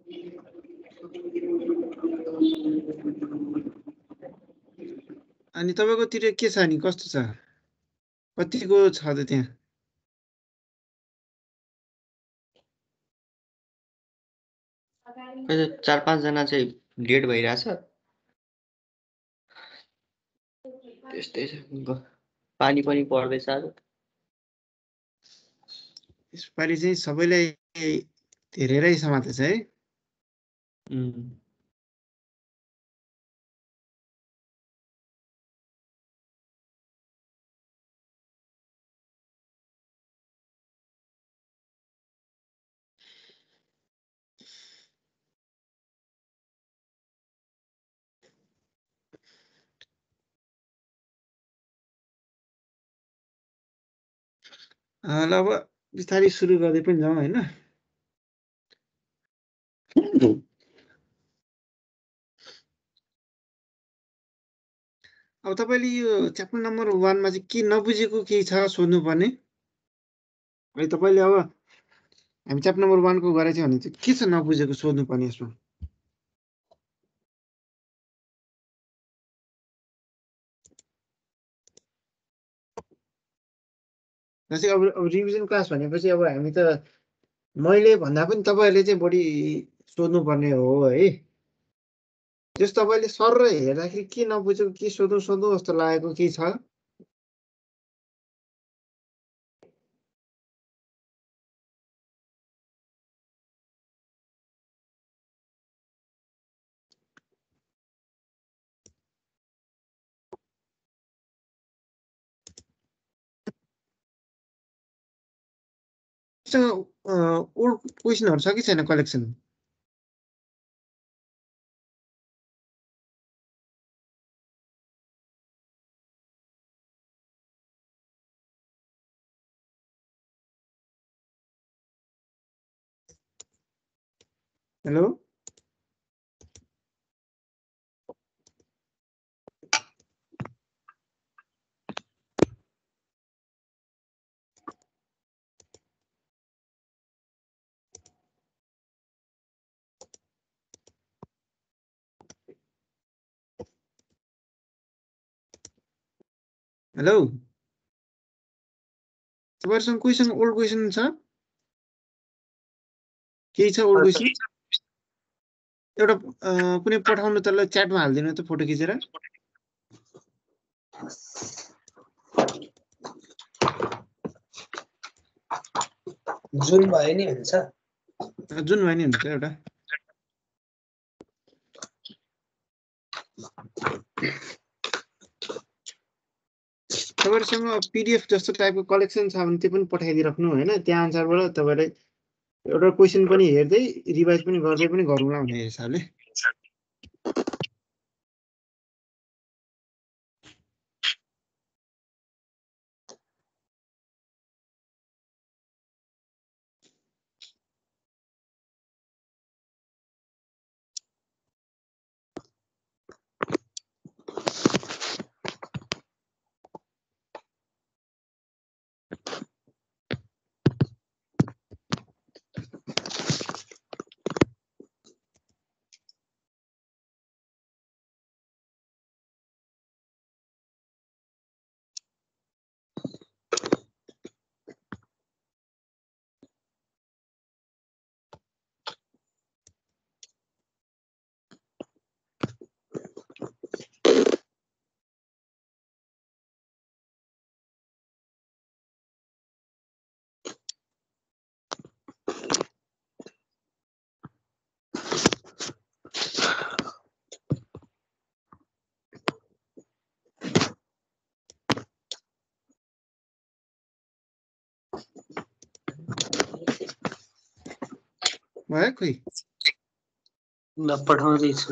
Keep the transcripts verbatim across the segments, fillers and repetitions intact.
अनि तपाईकोतिर के छ नि कस्तो छ कतिको छ त त्यहाँ चार पाँच जना चाहिँ डेट भइरहेछ त्यस्तै छ पानी पनि पर्दैछ आज यसपालि चाहिँ सबैलाई धेरैरै समातेछ है ल अब बिस्तारै सुरु गर्दै पनि जाउँ होइन अब तपाईँले यो च्याप्टर नम्बर वानमा चाहिँ के नबुझेको केही छ सोध्नुपर्ने अहिले तपाईँले अब हामी च्याप्टर नम्बर वानको गरेको थियो भने चाहिँ के छ नबुझेको सोध्नुपर्ने यसमा जस्तै अब अब रिभिजन क्लास भनेपछि अब हामी त मैले भन्दा पनि तपाईँहरूले चाहिँ बढी सोध्नुपर्ने हो है त्यस तपाईँले सर हेर्दाखेरि के नबुझेको के सोधौँ सोधौँ जस्तो लागेको केही छ ओल्ड क्वेसनहरू छ कि छैन कलेक्सन हेलो हेलो तपाईँहरूसँग क्वेसन ओल्ड क्वेसन छ केही छ ओल्ड क्वेसन एउटा कुनै पठाउनु तल च्याटमा हालिदिनु त फोटो खिचेर जुन भयो नि हुन्छ जुन भयो नि हुन्छ एउटा तपाईँहरूसँग पिडिएफ जस्तो टाइपको कलेक्सन छ भने त्यो पनि पठाइदिइराख्नु होइन त्यहाँ अनुसारबाट तपाईँले एउटा क्वेसन पनि हेर्दै रिभाइज पनि गर्दै पनि गरौँला भन्ने हिसाबले भयो खोइ ल पठाउँदैछु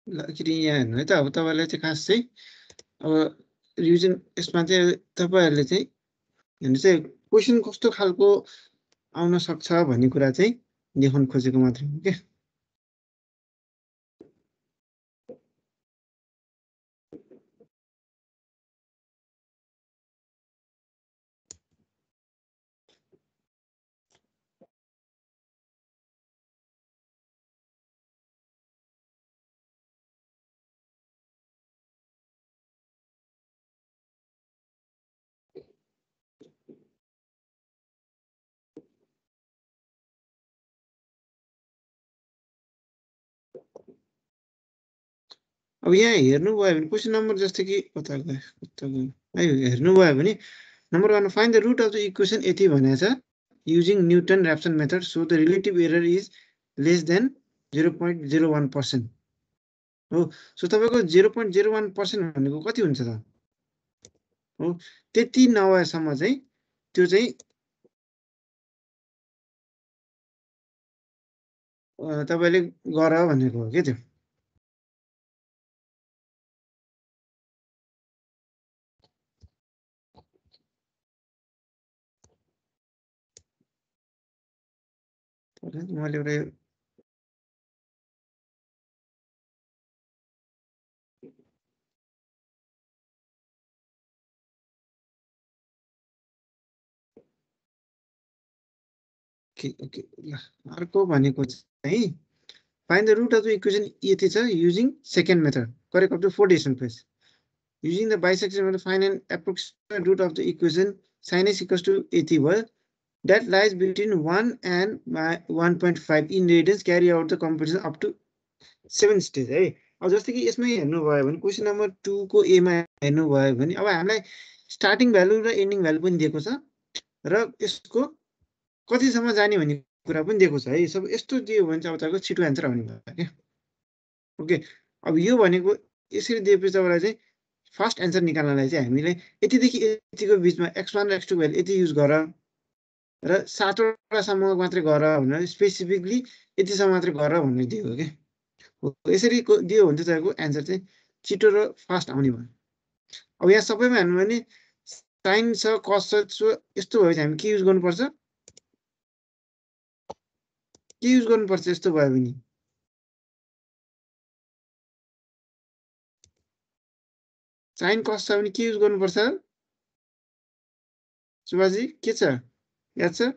ल फेरि यहाँ हेर्नु है त अब तपाईँलाई चाहिँ खास चाहिँ अब रिभिजन यसमा चाहिँ तपाईँहरूले चाहिँ हेर्नु चाहिँ क्वेसन कस्तो खालको आउन सक्छ भन्ने कुरा चाहिँ देखाउन खोजेको मात्रै हो क्या अब यहाँ हेर्नुभयो भने क्वेसन नम्बर जस्तो कि कता गयो कता गयो है हेर्नुभयो भने number one find the root of the equation यति भनेको छ using Newton Raphson method so the relative error is less than zero point zero one percent हो सो तपाईँको zero point zero one percent भनेको कति हुन्छ त हो त्यति नभएसम्म चाहिँ त्यो चाहिँ तपाईँले गर भनेको हो क्या त्यो मैले एउटा ओके ल अर्को भनेको चाहिँ find the root of the equation यति छ using second method correct up to four decimal place using the bisection method find an approximate root of the equation sine is equals to यति भयो that lies between one and one point five in radians carry out the computation up to seven stage है अब जस्तै कि यसमै हेर्नुभयो भने question number टूको एमा हेर्नुभयो भने अब हामीलाई स्टार्टिङ भ्यालु र एन्डिङ भ्यालु पनि दिएको छ र यसको कतिसम्म जाने भन्ने कुरा पनि दिएको छ है सब यस्तो दियो भने चाहिँ अब तपाईँको छिटो एन्सर आउने भयो क्या ओके अब यो भनेको यसरी दिएपछि तपाईँलाई चाहिँ फर्स्ट एन्सर निकाल्नलाई चाहिँ हामीले यतिदेखि यतिको बिचमा एक्स वान र एक्स टू भ्यालु यति युज गर र सातवटासम्म मात्रै गर भनेर स्पेसिफिकली यतिसम्म मात्रै गर भन्ने दियो क्या यसरी दियो भने चाहिँ तपाईँको एन्सर चाहिँ छिटो र फास्ट आउने भयो अब यहाँ सबैमा हेर्नु भने साइन छ कस छ सो यस्तो भयो भने हामी के युज गर्नुपर्छ के युज गर्नुपर्छ यस्तो भयो भने साइन कस छ भने के युज गर्नुपर्छ सुभाजी के छ याद छ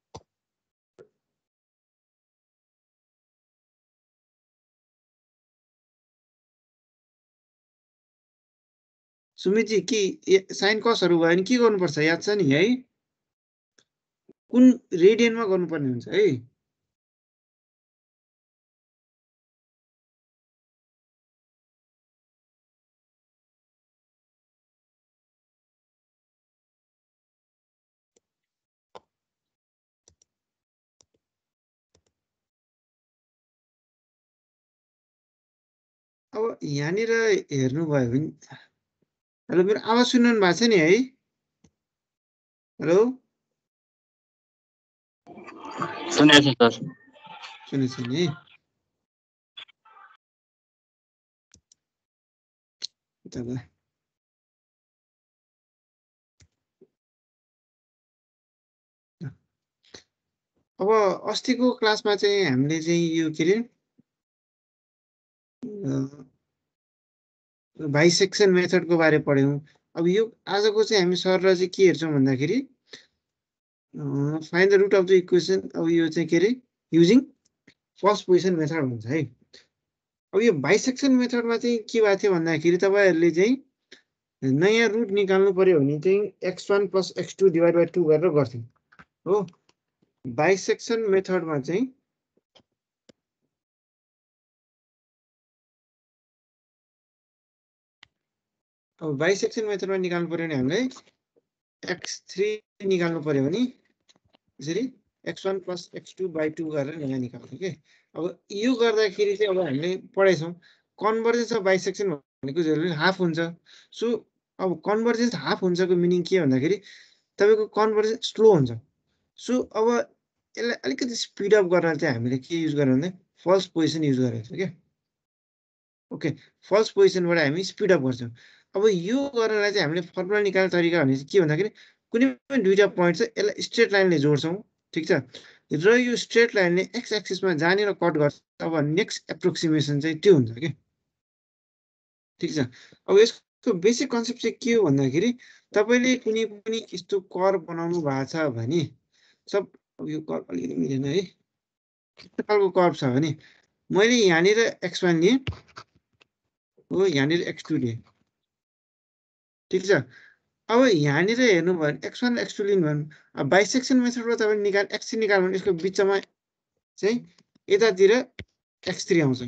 सुमितजी के साइन कसहरू भयो भने के गर्नुपर्छ याद छ नि है कुन रेडियनमा गर्नुपर्ने हुन्छ है अब यहाँनिर हेर्नुभयो भने हेलो मेरो आवाज सुन्नु भएको छ नि है हेलो सुनेको छु सर सुनेछ नि अब अस्तिको क्लासमा चाहिँ हामीले चाहिँ यो के अरे बाइसेक्सन मेथडको बारे पढ्यौँ अब यो आजको चाहिँ हामी सरलाई चाहिँ के हेर्छौँ भन्दाखेरि find the root of the equation अब यो चाहिँ के अरे युजिङ फर्स्ट पोजिसन मेथड हुन्छ है अब यो बाइसेक्सन मेथडमा चाहिँ के भएको थियो भन्दाखेरि तपाईँहरूले चाहिँ नयाँ रुट निकाल्नु पर्यो भने चाहिँ X one plus X two divide by two गरेर गर्थ्यौँ हो बाइसेक्सन मेथडमा चाहिँ अब बाइसेक्सन मेथडमा निकाल्नु पर्यो भने हामीलाई एक्स थ्री निकाल्नु पर्यो भने यसरी X one plus X two by two गरेर यहाँ निकाल्छौँ कि अब यो गर्दाखेरि चाहिँ अब हामीले पढाइछौँ कन्भर्जेन्स अफ बाइसेक्सन भनेको जरुरी हाफ हुन्छ सो अब कन्भर्जेन्स हाफ हुन्छको मिनिङ के भन्दाखेरि तपाईँको कन्भर्जेन्स स्लो हुन्छ सो अब यसलाई अलिकति स्पिड अप गर्न चाहिँ हामीले के युज गर्यो भने फल्स पोजिसन युज गरेको छ क्या ओके फल्स पोजिसनबाट हामी स्पिड अप गर्छौँ अब यो गर्नलाई चाहिँ हामीले फर्मुला निकाल्ने तरिका भने चाहिँ के भन्दाखेरि कुनै पनि दुईवटा पोइन्ट छ यसलाई स्ट्रेट लाइनले जोड्छौँ ठिक छ र यो स्ट्रेट लाइनले एक्स एक्सिसमा जानेर कट गर्छ अब नेक्स्ट एप्रोक्सिमेसन चाहिँ त्यो हुन्छ कि ठिक छ अब यसको बेसिक कन्सेप्ट चाहिँ के हो भन्दाखेरि तपाईँले कुनै पनि यस्तो कर बनाउनु भएको छ भने सब अब यो कर अलिकति मिलेन है यस्तो खालको कर्भ छ भने मैले यहाँनिर एक्स वान लिएँ हो यहाँनिर एक्स टू लिएँ ठिक छ अब यहाँनिर हेर्नु भयो भने एक्स वान एक्स टू लिनु भयो अब बाइसेक्सन मेथडबाट तपाईँले निकाल एक्स थ्री निकाल्नु भने यसको बिचमा चाहिँ यतातिर एक्स थ्री आउँछ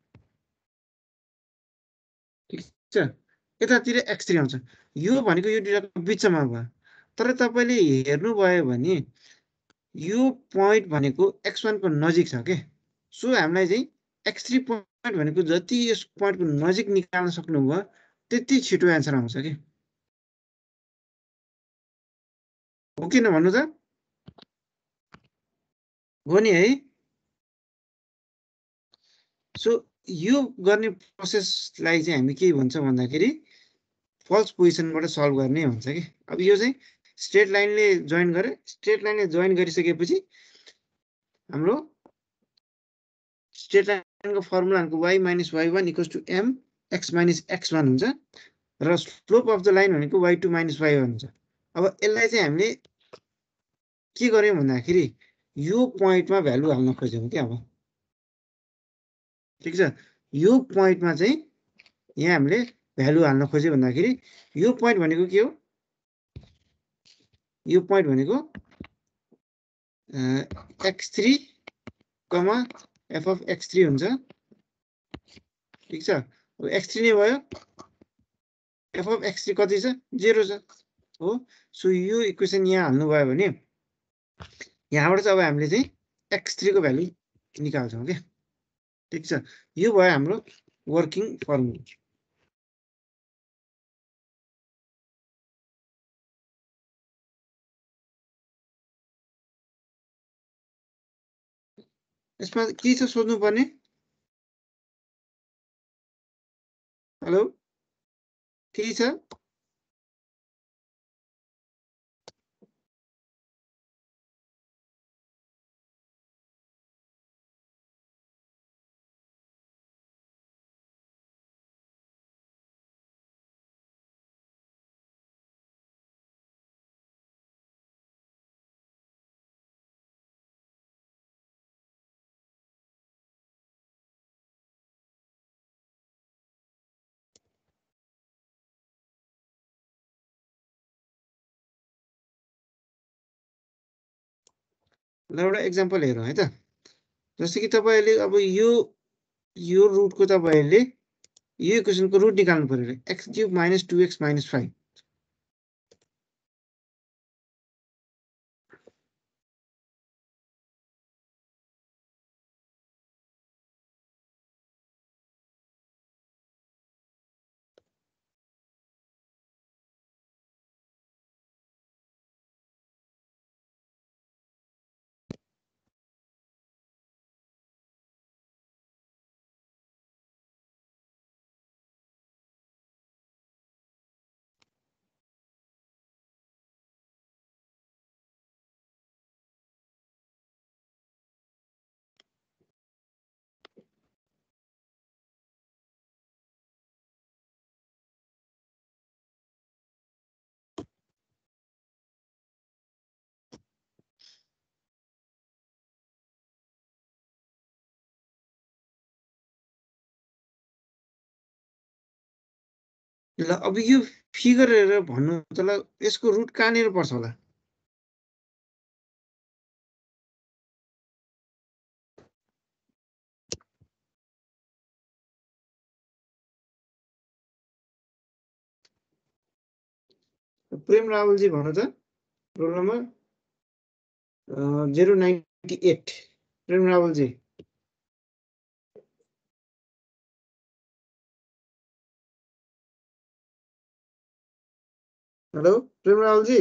ठिक छ यतातिर एक्स थ्री आउँछ यो भनेको यो दुईटाको बिचमा भयो तर तपाईँले हेर्नुभयो भने यो पोइन्ट भनेको एक्स वानको नजिक छ के सो हामीलाई चाहिँ एक्स थ्री पोइन्ट भनेको जति यस पोइन्टको नजिक निकाल्न सक्नुभयो त्यति छिटो एन्सर आउँछ कि हो किन भन्नु त हो नि है सो यो गर्ने प्रोसेसलाई चाहिँ हामी के भन्छ भन्दाखेरि फल्स पोजिसनबाट सल्भ गर्ने भन्छ कि अब यो चाहिँ स्ट्रेट लाइनले जोइन गरे स्ट्रेट लाइनले जोइन गरिसकेपछि हाम्रो स्ट्रेट लाइनको फर्मुला भनेको Y minus Y one equals to M X minus X one हुन्छ र स्लोप अफ द लाइन भनेको Y two minus Y one हुन्छ अब यसलाई चाहिँ हामीले के गर्यौँ भन्दाखेरि यो पोइन्टमा भ्यालु हाल्न खोज्यौँ कि अब ठिक छ यो पोइन्टमा चाहिँ यहाँ हामीले भ्यालु हाल्न खोज्यो भन्दाखेरि यो पोइन्ट भनेको के हो यो पोइन्ट भनेको X three comma F of X three हुन्छ ठिक छ अब एक्स थ्री नै भयो एफ अफ एक्स थ्री कति छ जेरो छ हो सो यो इक्वेसन यहाँ हाल्नुभयो भने यहाँबाट चाहिँ अब हामीले चाहिँ एक्स थ्री को भ्यालु निकाल्छौँ क्या ठिक छ यो भयो हाम्रो वर्किङ फर्मुला यसमा के छ सोध्नुपर्ने हेलो के छ ल एउटा एक्जाम्पल हेरौँ है त जस्तो कि तपाईँहरूले अब यो यो रुटको तपाईँहरूले यो इक्वेसनको रुट निकाल्नु पर्यो X cube minus two x minus five ल अब यो फिगर हेरेर भन्नु त ल यसको रुट कहाँनिर पर्छ होला प्रेम रावलजी भन्नु त roll number zero ninety eight Prem रावलजी हेलो प्रेम रावलजी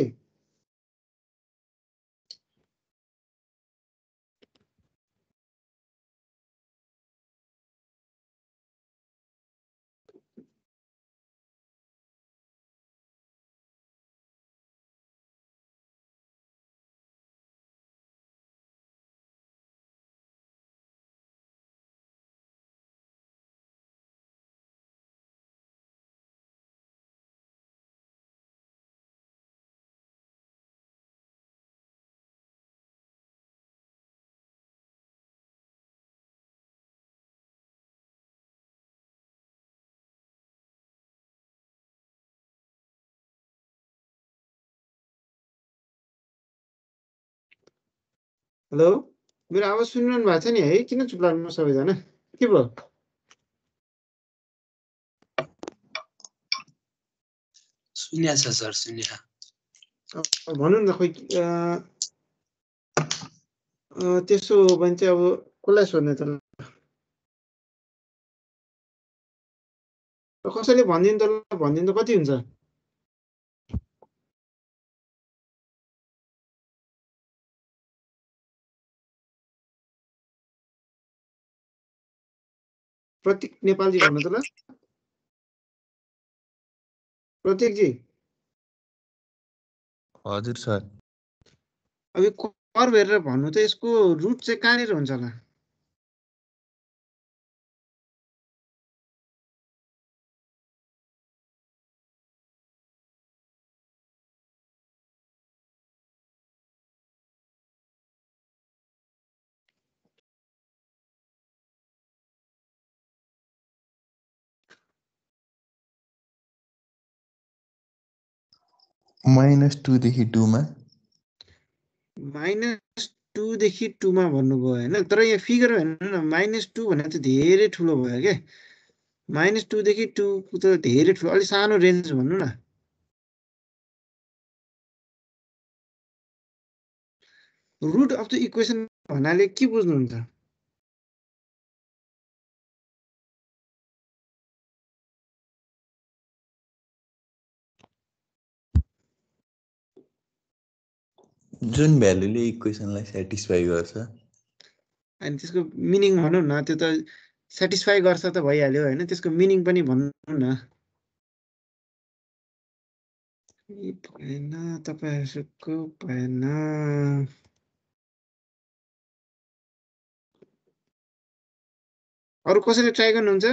हेलो मेरो आवाज सुनिरहनु भएको छ नि है किन चुप लाग्नु सबैजना के भयो सुन्या छ सर सुन्या अब भन्नु न खोइ अ, अ, त्यसो हो भने चाहिँ अब कसलाई सोध्ने त ल कसैले भनिदिनु त ल भनिदिनु त कति हुन्छ प्रतीक नेपालजी भन्नु त ल प्रतीकजी हजुर सर अब यो कर्व हेरेर भन्नु त यसको रुट चाहिँ कहाँनिर हुन्छ होला माइनस टूदेखि टूमा माइनस टूदेखि टूमा भन्नुभयो होइन तर यहाँ फिगर हेर्नु न माइनस टू भनेर चाहिँ धेरै ठुलो भयो क्या माइनस टूदेखि टूको त धेरै ठुलो अलिक सानो रेन्ज भन्नु न रुट अफ द इक्वेसन भन्नाले के बुझ्नुहुन्छ जुन भ्यालुले इक्वेसनलाई सेटिस्फाई गर्छ अनि त्यसको मिनिङ भनौँ न त्यो त सेटिस्फाई गर्छ त भइहाल्यो होइन त्यसको मिनिङ पनि भन्नु न ए भएन तपाईँहरूको भएन अरू कसैले ट्राई गर्नुहुन्छ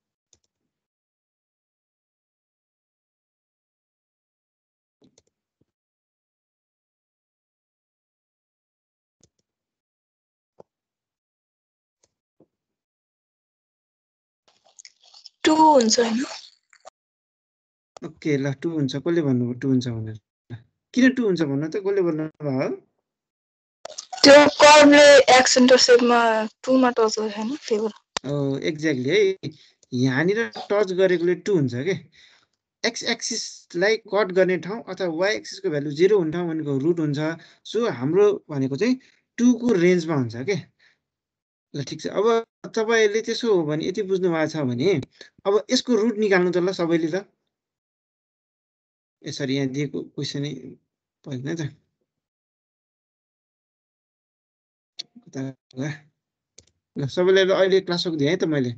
टू हुन्छ हैन ओके ल टू हुन्छ कसले भन्नुभयो टू हुन्छ भनेर किन टू हुन्छ भन्नु त कसले भन्नुभयो त्यो कर्वले एक्स इन्टरसेप्टमा टू मा टच गर्छ हैन त्यही भएर हो एक्ज्याक्टली है यहाँनिर टच गरेकोले टू हुन्छ के एक्स एक्सिसलाई कट गर्ने ठाउँ अथवा वाइ एक्सिसको भ्यालु जिरो हुने ठाउँ भनेको रुट हुन्छ सो हाम्रो भनेको चाहिँ टूको रेन्जमा हुन्छ के ल ठिक छ अब तपाईँले त्यसो हो भने यति बुझ्नु भएको छ भने अब यसको रुट निकाल्नु त ल सबैले त यसरी यहाँ दिएको क्वेसनै पर्दैन त कता गयो? ल सबैलाई ल अहिले क्लास सकिदिएँ है त मैले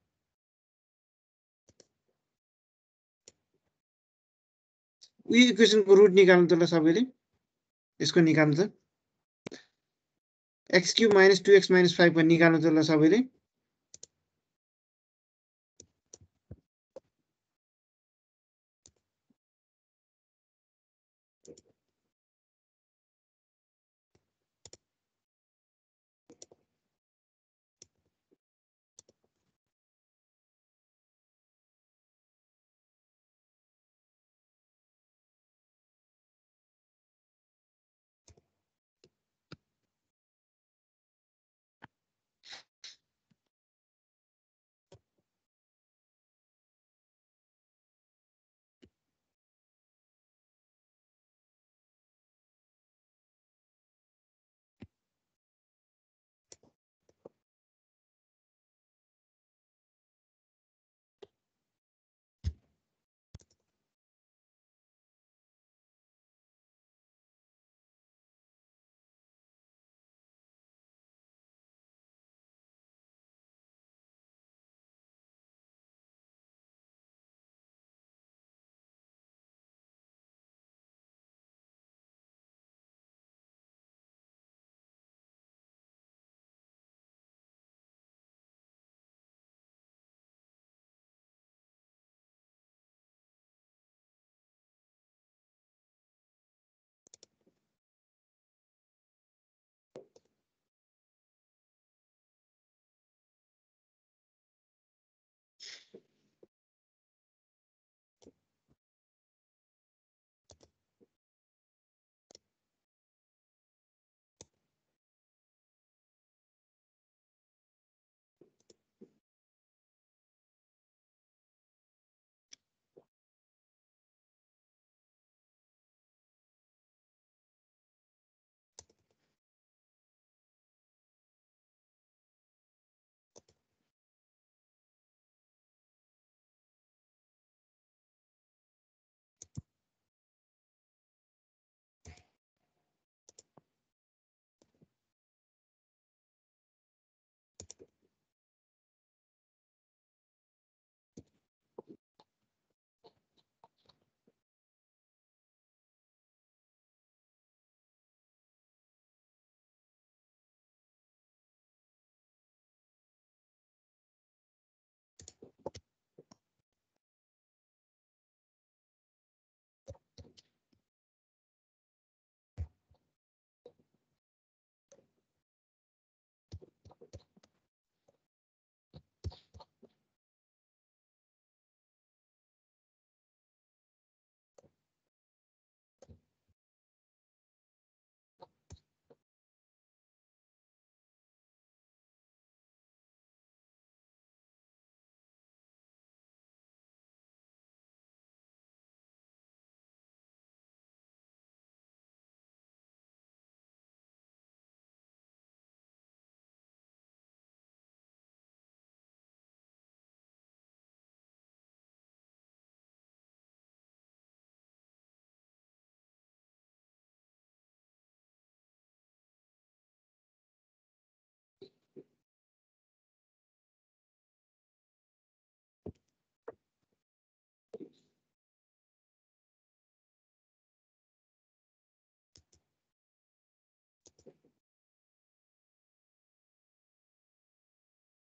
उयो इक्वेसनको रुट निकाल्नु त ल सबैले यसको निकाल्नु त X cube minus two x minus five निकाल्नु त ल सबैले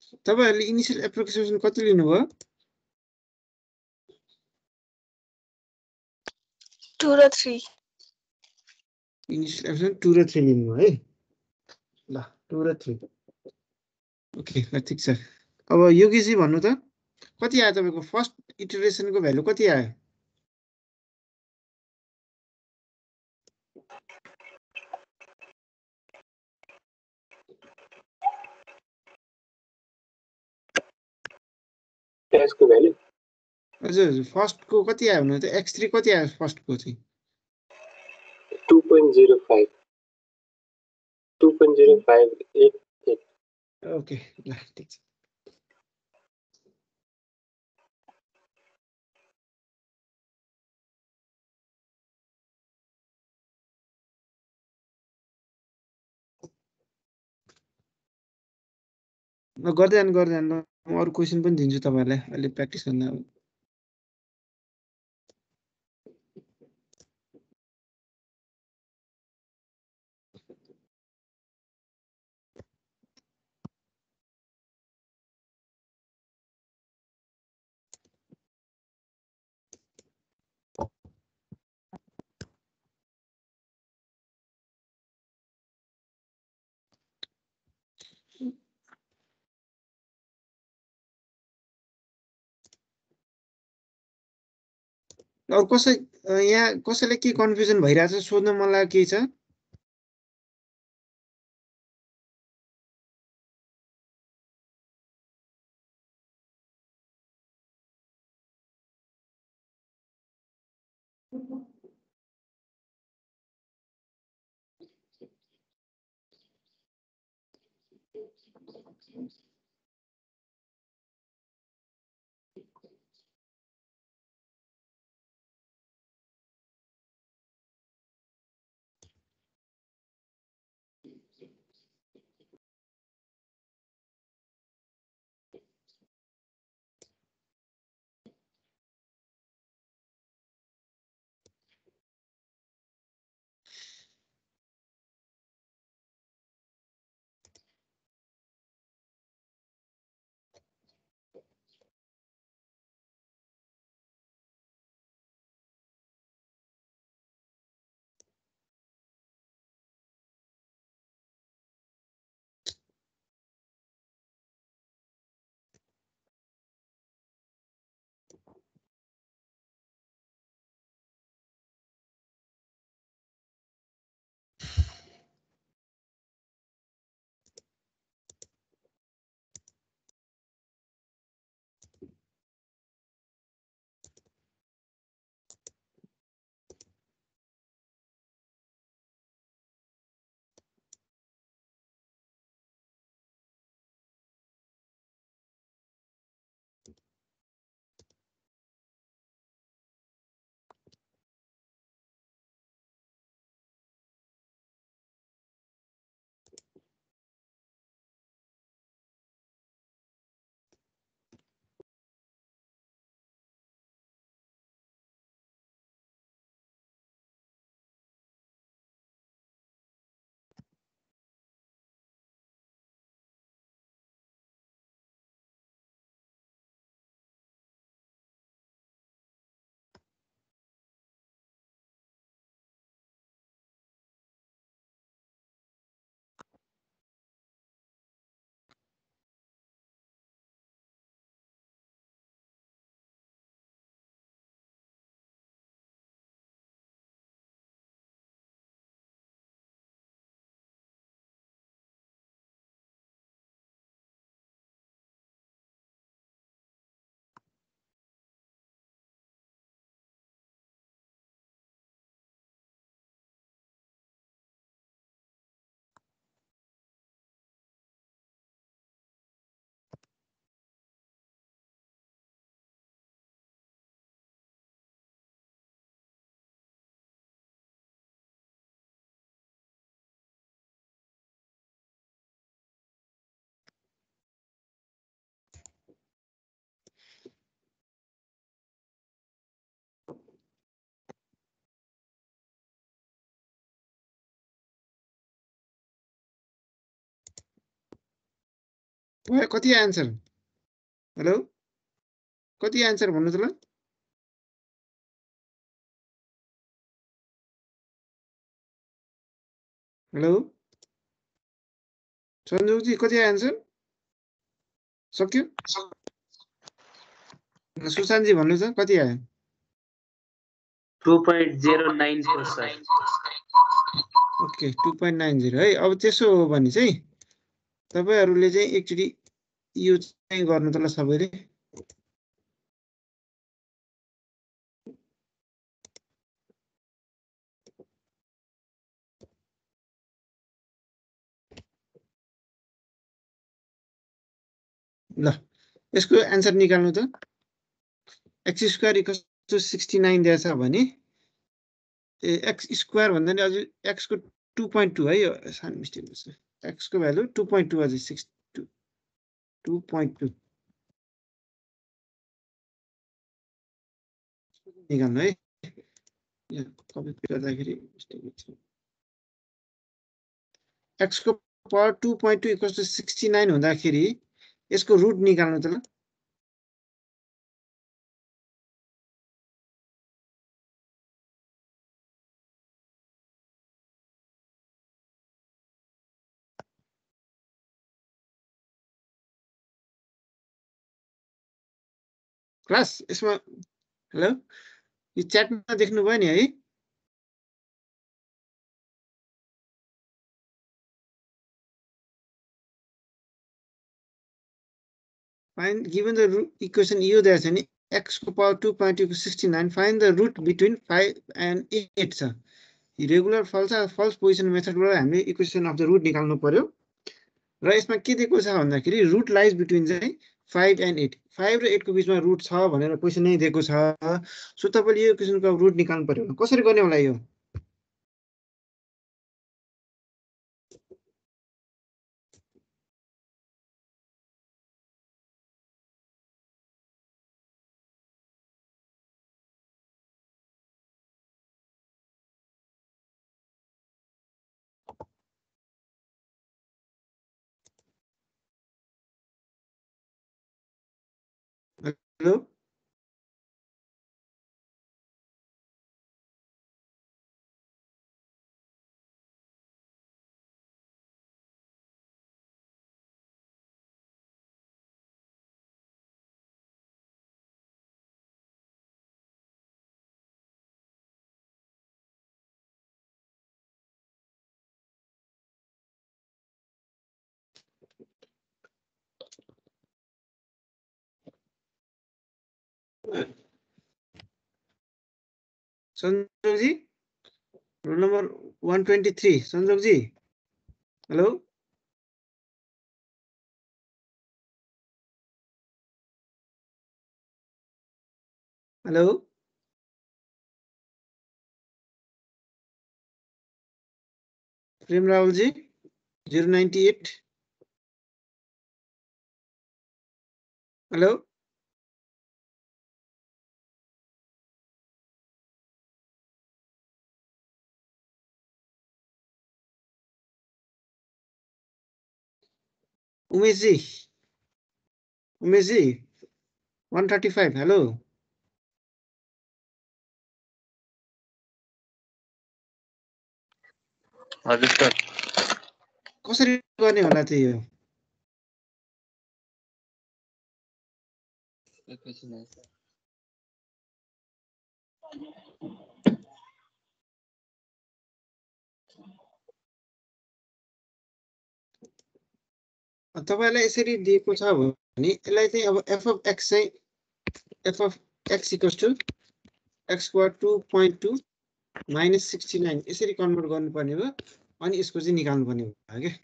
तपाईहरुले इनिशियल एप्रोक्सिमेसन कति लिनुभयो टू र थ्री इनिशियल एप्रोक्सिमेसन टू र थ्री लिनुभयो है ल टू र थ्री ओके ल ठिक छ अब योगीजी भन्नु त कति आयो तपाईको फर्स्ट इटरेसनको भ्यालु कति आयो त्यसको भ्यालु हजुर फर्स्टको कति आयो भने त एक्स थ्री कति आयो फर्स्टको चाहिँ two point zero five two point zero five eight eight okay ल ठिक छ ल गर्दै जानु गर्दै जानु म अरु क्वेशन पनि दिन्छु तपाईहरुलाई अहिले प्र्याक्टिस गर्न अब अरु कसै यहाँ कसैलाई के कन्फ्युजन भइरहेछ सोध्न मन लाग्यो केही छ भयो कति आन्सर हेलो कति आन्सर भन्नु त ल हेलो सञ्जोगजी कति आन्सर सक्यो सुशान्तजी भन्नु त कति आयो two point zero nine four sir okay two point nine zero है अब त्यसो हो भने चाहिँ तपाईँहरूले चाहिँ एकचोटि यो चाहिँ गर्नु त ल सबैले ल यसको एन्सर निकाल्नु त x square equals to sixty nine दिएछ भने ए एक्स स्क्वायर भन्दा नि अझै एक्सको टू पोइन्ट टू है यो सानो मिस्टेक छ एक्सको भ्यालु टू पोइन्ट टू अझै six two two point two निकाल्नु है यहाँ कपी गर्दाखेरि मिस्टेक छ एक्सको power two point two equals to sixty nine हुँदाखेरि यसको रुट निकाल्नु त ल क्लास यसमा हेलो यो च्याटमा देख्नुभयो नि है find given the root equation u there छ नि x को power two point two sixty nine find the root between five and eight छ रेगुलर फल्स फल्स पोजिसन मेथडबाट हामीले इक्वेसन अफ द रुट निकाल्नु पर्यो र यसमा के दिएको छ भन्दाखेरि रुट लाइज बिट्विन चाहिँ फाइभ एन्ड एट फाइभ र एटको बिचमा रुट छ भनेर क्वेसन नै दिएको छ सो तपाईँले यो इक्वेसनको रुट निकाल्नु पर्यो कसरी गर्ने होला यो hello Sanjog ji roll number one twenty three Sanjog ji hello hello Prem Rahul ji zero ninety eight hello Umesh ji Umesh ji one thirty five hello हजुर सर कसरी गर्ने होला त्यो यो एकैछिन है सर तपाईलाई यसरी दिएको छ भने यसलाई चाहिँ अब एफ अफ एक्स चाहिँ f of x equals to x square two point two minus sixty nine यसरी कन्भर्ट गर्नुपर्ने भयो अनि यसको चाहिँ निकाल्नुपर्ने भयो क्या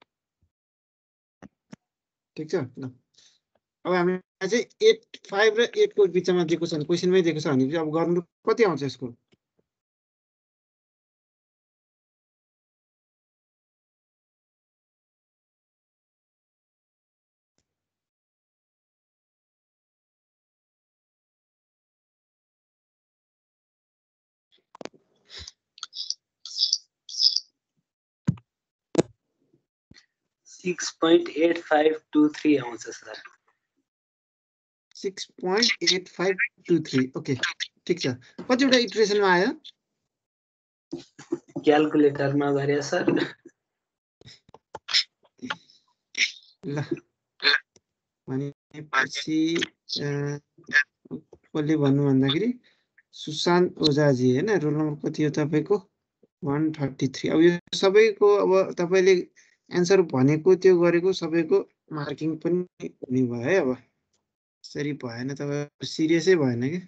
ठिक छ ल अब हामीलाई चाहिँ एट फाइभ र एटको बिचमा दिएको छ क्वेसनमै दिएको छ भने चाहिँ अब गर्नु कति आउँछ यसको six point eight five two three आउँछ sir. Six point eight five two three okay ठिक छ। कतिवटा इटरेसनमा आयो? क्यालकुलेटरमा गरे सर। ल भनेपछि कसले भन्नु भन्दाखेरि सुशान्त ओझाजी होइन, रोल नम्बर कति हो तपाईँको? One thirty three. अब यो सबैको अब तपाईँले एन्सर भनेको त्यो गरेको सबैको मार्किङ पनि हुने भयो है। अब यसरी भएन, तपाईँ सिरियसै भएन कि।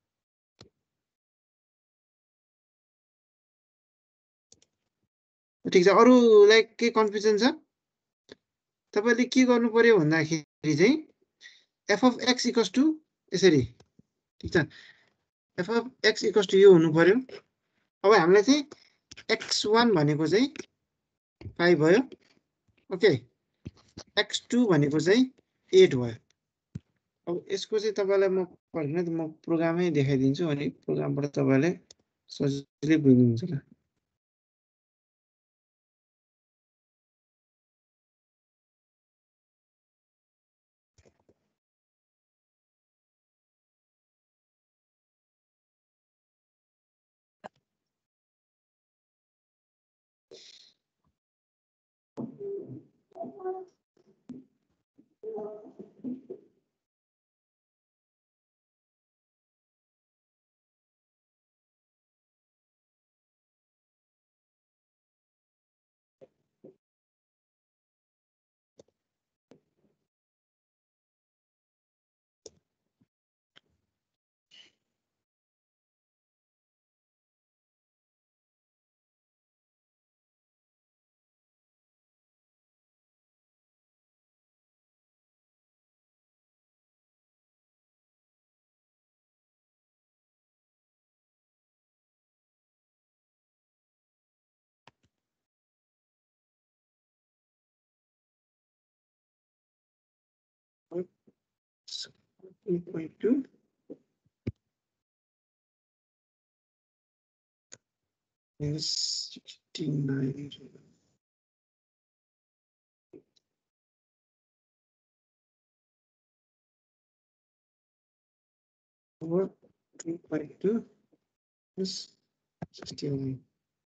ठिक छ, अरूलाई के कन्फ्युजन छ? तपाईँले के गर्नु पर्यो भन्दाखेरि चाहिँ f of x equals to यसरी, ठिक छ, f of x equals to यो हुनु पर्यो। अब हामीलाई चाहिँ एक्स वान भनेको चाहिँ फाइभ भयो, ओके, एक्स टू भनेको चाहिँ एट भयो। अब यसको चाहिँ तपाईँलाई म पढ्दिनँ, म प्रोग्रामै देखाइदिन्छु अनि प्रोग्रामबाट तपाईँले सजिलै बुझ्नुहुन्छ ल। two point two is sixty-nine. Over two point two is sixty-nine.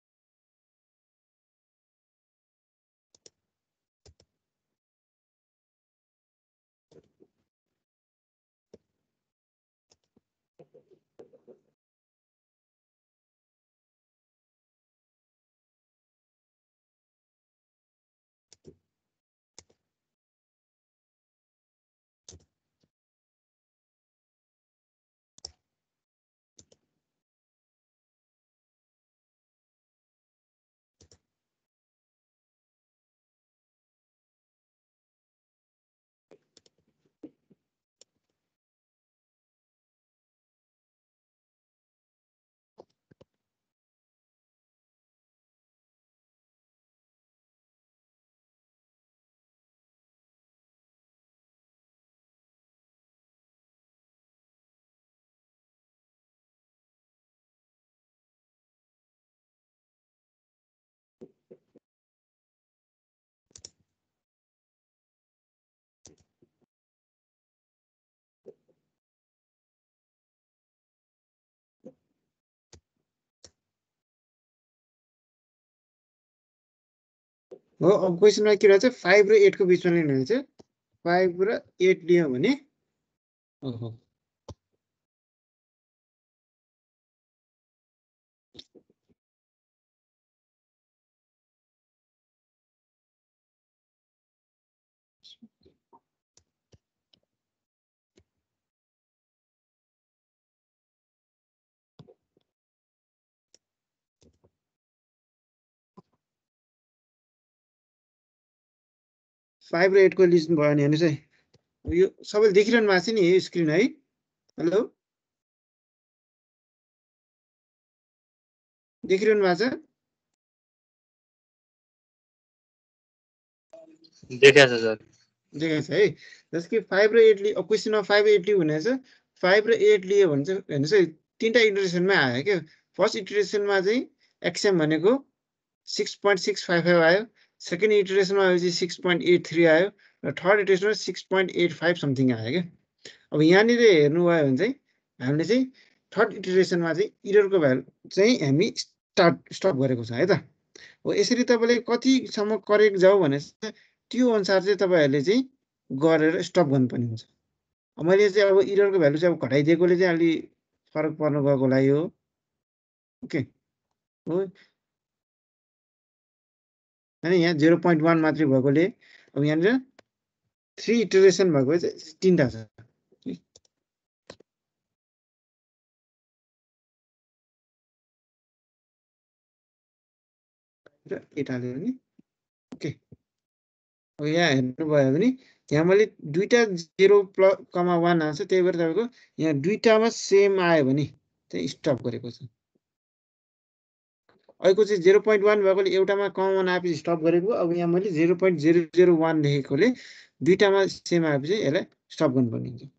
हो, अब क्वेसनमा के रहेछ, फाइभ र एटको बिचमा लिनु रहेछ। फाइभ र एट लियो भने ओहो फाइभ र एटको लिस्ट भयो भने हेर्नुहोस् है, यो सबैले देखिरहनु भएको छ नि यो स्क्रिन है। हेलो, देखिरहनु भएको छ? देखाएको छ सर। देखाएको छ है। जस्तो कि फाइभ र एट लियो, क्वेसनमा फाइभ र एट लियो भने चाहिँ फाइभ र एट लियो भने चाहिँ हेर्नुहोस् है, तिनवटा इटरेसनमै आयो क्या। फर्स्ट इटरेसनमा चाहिँ एक्सएम भनेको six point six five five आयो, सेकेन्ड इटरेसनमा आएपछि सिक्स पोइन्ट एट थ्री आयो र थर्ड इटरेसनमा six point eight five something आयो क्या। अब यहाँनिर हेर्नुभयो भने चाहिँ हामीले चाहिँ थर्ड इटरेसनमा चाहिँ इररको भ्यालु चाहिँ हामी स्टार्ट स्टप गरेको छ है त। हो यसरी तपाईँले कतिसम्म करेक्ट जाऊ भने त्यो अनुसार चाहिँ तपाईँहरूले चाहिँ गरेर स्टप गर्नुपर्ने हुन्छ। मैले चाहिँ अब इररको भ्यालु चाहिँ अब घटाइदिएकोले चाहिँ अलि फरक पर्नु गएको होला यो। ओके हो होइन, यहाँ जिरो पोइन्ट वान मात्रै भएकोले अब यहाँनिर थ्री इटरेसन भएको चाहिँ तिनवटा छ। एट हाल्यो भने ओके। अब यहाँ हेर्नुभयो भने यहाँ मैले दुईवटा जिरो प्लस कमा वान आउँछ, त्यही भएर तपाईँको यहाँ दुईवटामा सेम आयो भने चाहिँ स्टप गरेको छ। अहिलेको चाहिँ जिरो पोइन्ट वान भएकोले एउटामा कमन आएपछि स्टप गरेको। अब यहाँ मैले zero point zero zero one लेखेकोले दुईवटामा सेम आएपछि यसलाई स्टप गर्नुपर्ने हुन्छ।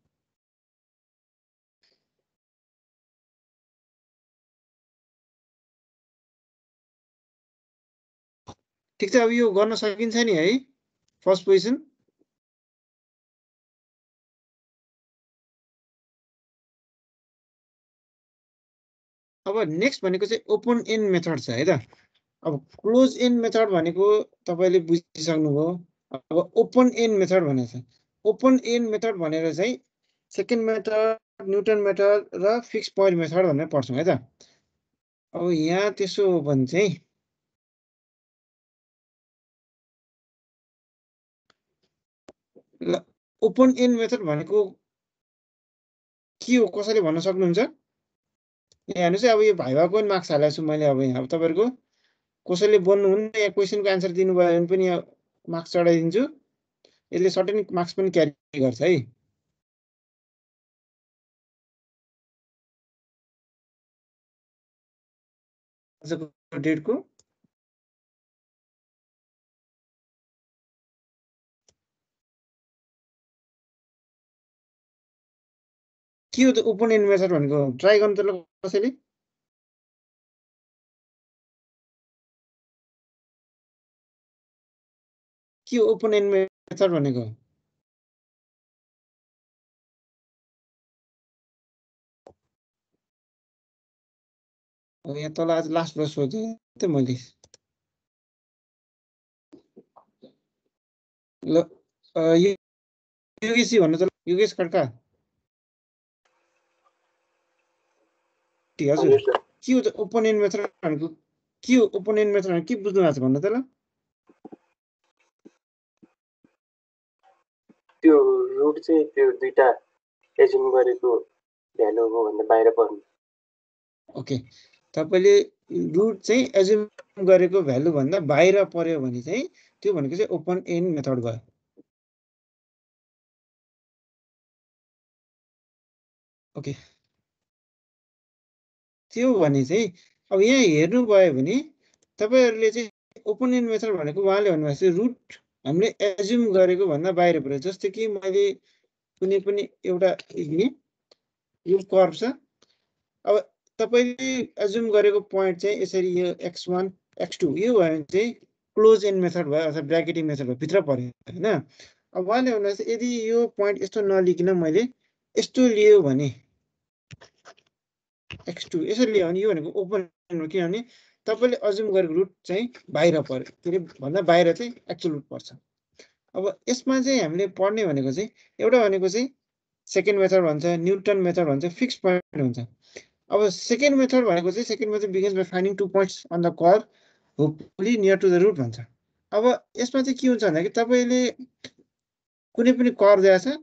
ठिक छ, अब यो गर्न सकिन्छ नि है फर्स्ट पोजिसन। अब नेक्स्ट भनेको चाहिँ ओपन एन्ड मेथड छ है त। अब क्लोज एन्ड मेथड भनेको तपाईँले बुझिसक्नुभयो। अब ओपन एन्ड मेथड भनेको छ, ओपन एन्ड मेथड भनेर चाहिँ सेकेन्ड मेथड, न्युटन मेथड र फिक्स पोइन्ट मेथड भनेर पढ्छौँ है त। अब यहाँ त्यसो हो भने चाहिँ ल ओपन एन्ड मेथड भनेको के हो कसैले भन्न सक्नुहुन्छ? यहाँ हेर्नुहोस् है, अब यो भाइभाको पनि मार्क्स हालेको छु मैले। अब यहाँ अब तपाईँहरूको कसैले बोल्नुहुन्न, यहाँ क्वेसनको एन्सर दिनुभयो भने पनि यहाँ मार्क्स चढाइदिन्छु। यसले सर्टेन मार्क्स पनि क्यारी गर्छ है। आजको डेटको के हो त ओपन एन्ड मेथड भनेको? ट्राई गर्नु त ल कसैले। के हो ओपन एन्ड मेथड भनेको? अब यहाँ तल आज लास्टबाट सोधेँ त मैले। ल योगेशजी भन्नु त, योगेश खड्का। हजुर के हो त ओपन एन्ड मेथड भनेको? के हो ओपन एन्ड मेथड भनेको? के बुझ्नु भएको छ भन्नु त ल। त्यो रुट चाहिँ त्यो दुईटा एज्युम गरेको भ्यालु हो भन्दा बाहिर पर्नु। ओके, तपाईँले रुट चाहिँ एज्युम गरेको भ्यालु भन्दा बाहिर पर्यो भने चाहिँ त्यो भनेको चाहिँ ओपन एन्ड मेथड भयो। ओके, त्यो भने चाहिँ अब यहाँ हेर्नुभयो भने तपाईँहरूले चाहिँ ओपन एन्ड मेथड भनेको उहाँले भन्नुभएको चाहिँ रुट हामीले एज्युम गरेको भन्दा बाहिर पर्यो। जस्तै कि मैले कुनै पनि एउटा यो कर्भ छ, अब तपाईँले एज्युम गरेको पोइन्ट चाहिँ यसरी यो एक्स वान एक्स टू यो भयो भने चाहिँ क्लोज एन्ड मेथड भयो अथवा ब्राकेटिङ मेथड भयो, भित्र पर्यो होइन। अब उहाँले भन्नुभएको चाहिँ यदि यो पोइन्ट यस्तो नलिकन मैले यस्तो लियो भने एक्स टू यसरी लियो भने यो भनेको ओपन एन्ड हो, किनभने तपाईँले एज्युम गरेको रुट चाहिँ बाहिर पर्यो, के अरे भन्दा बाहिर चाहिँ एक्चुअल रुट पर्छ। अब यसमा चाहिँ हामीले पढ्ने भनेको चाहिँ एउटा भनेको चाहिँ सेकेन्ड मेथड भन्छ, न्युटन मेथड भन्छ, फिक्स पोइन्ट हुन्छ। अब सेकेन्ड मेथड भनेको चाहिँ second method begins by finding two points on the curve hopefully near to the root भन्छ। अब यसमा चाहिँ के हुन्छ भन्दाखेरि तपाईँले कुनै पनि कर्भ दिएको छ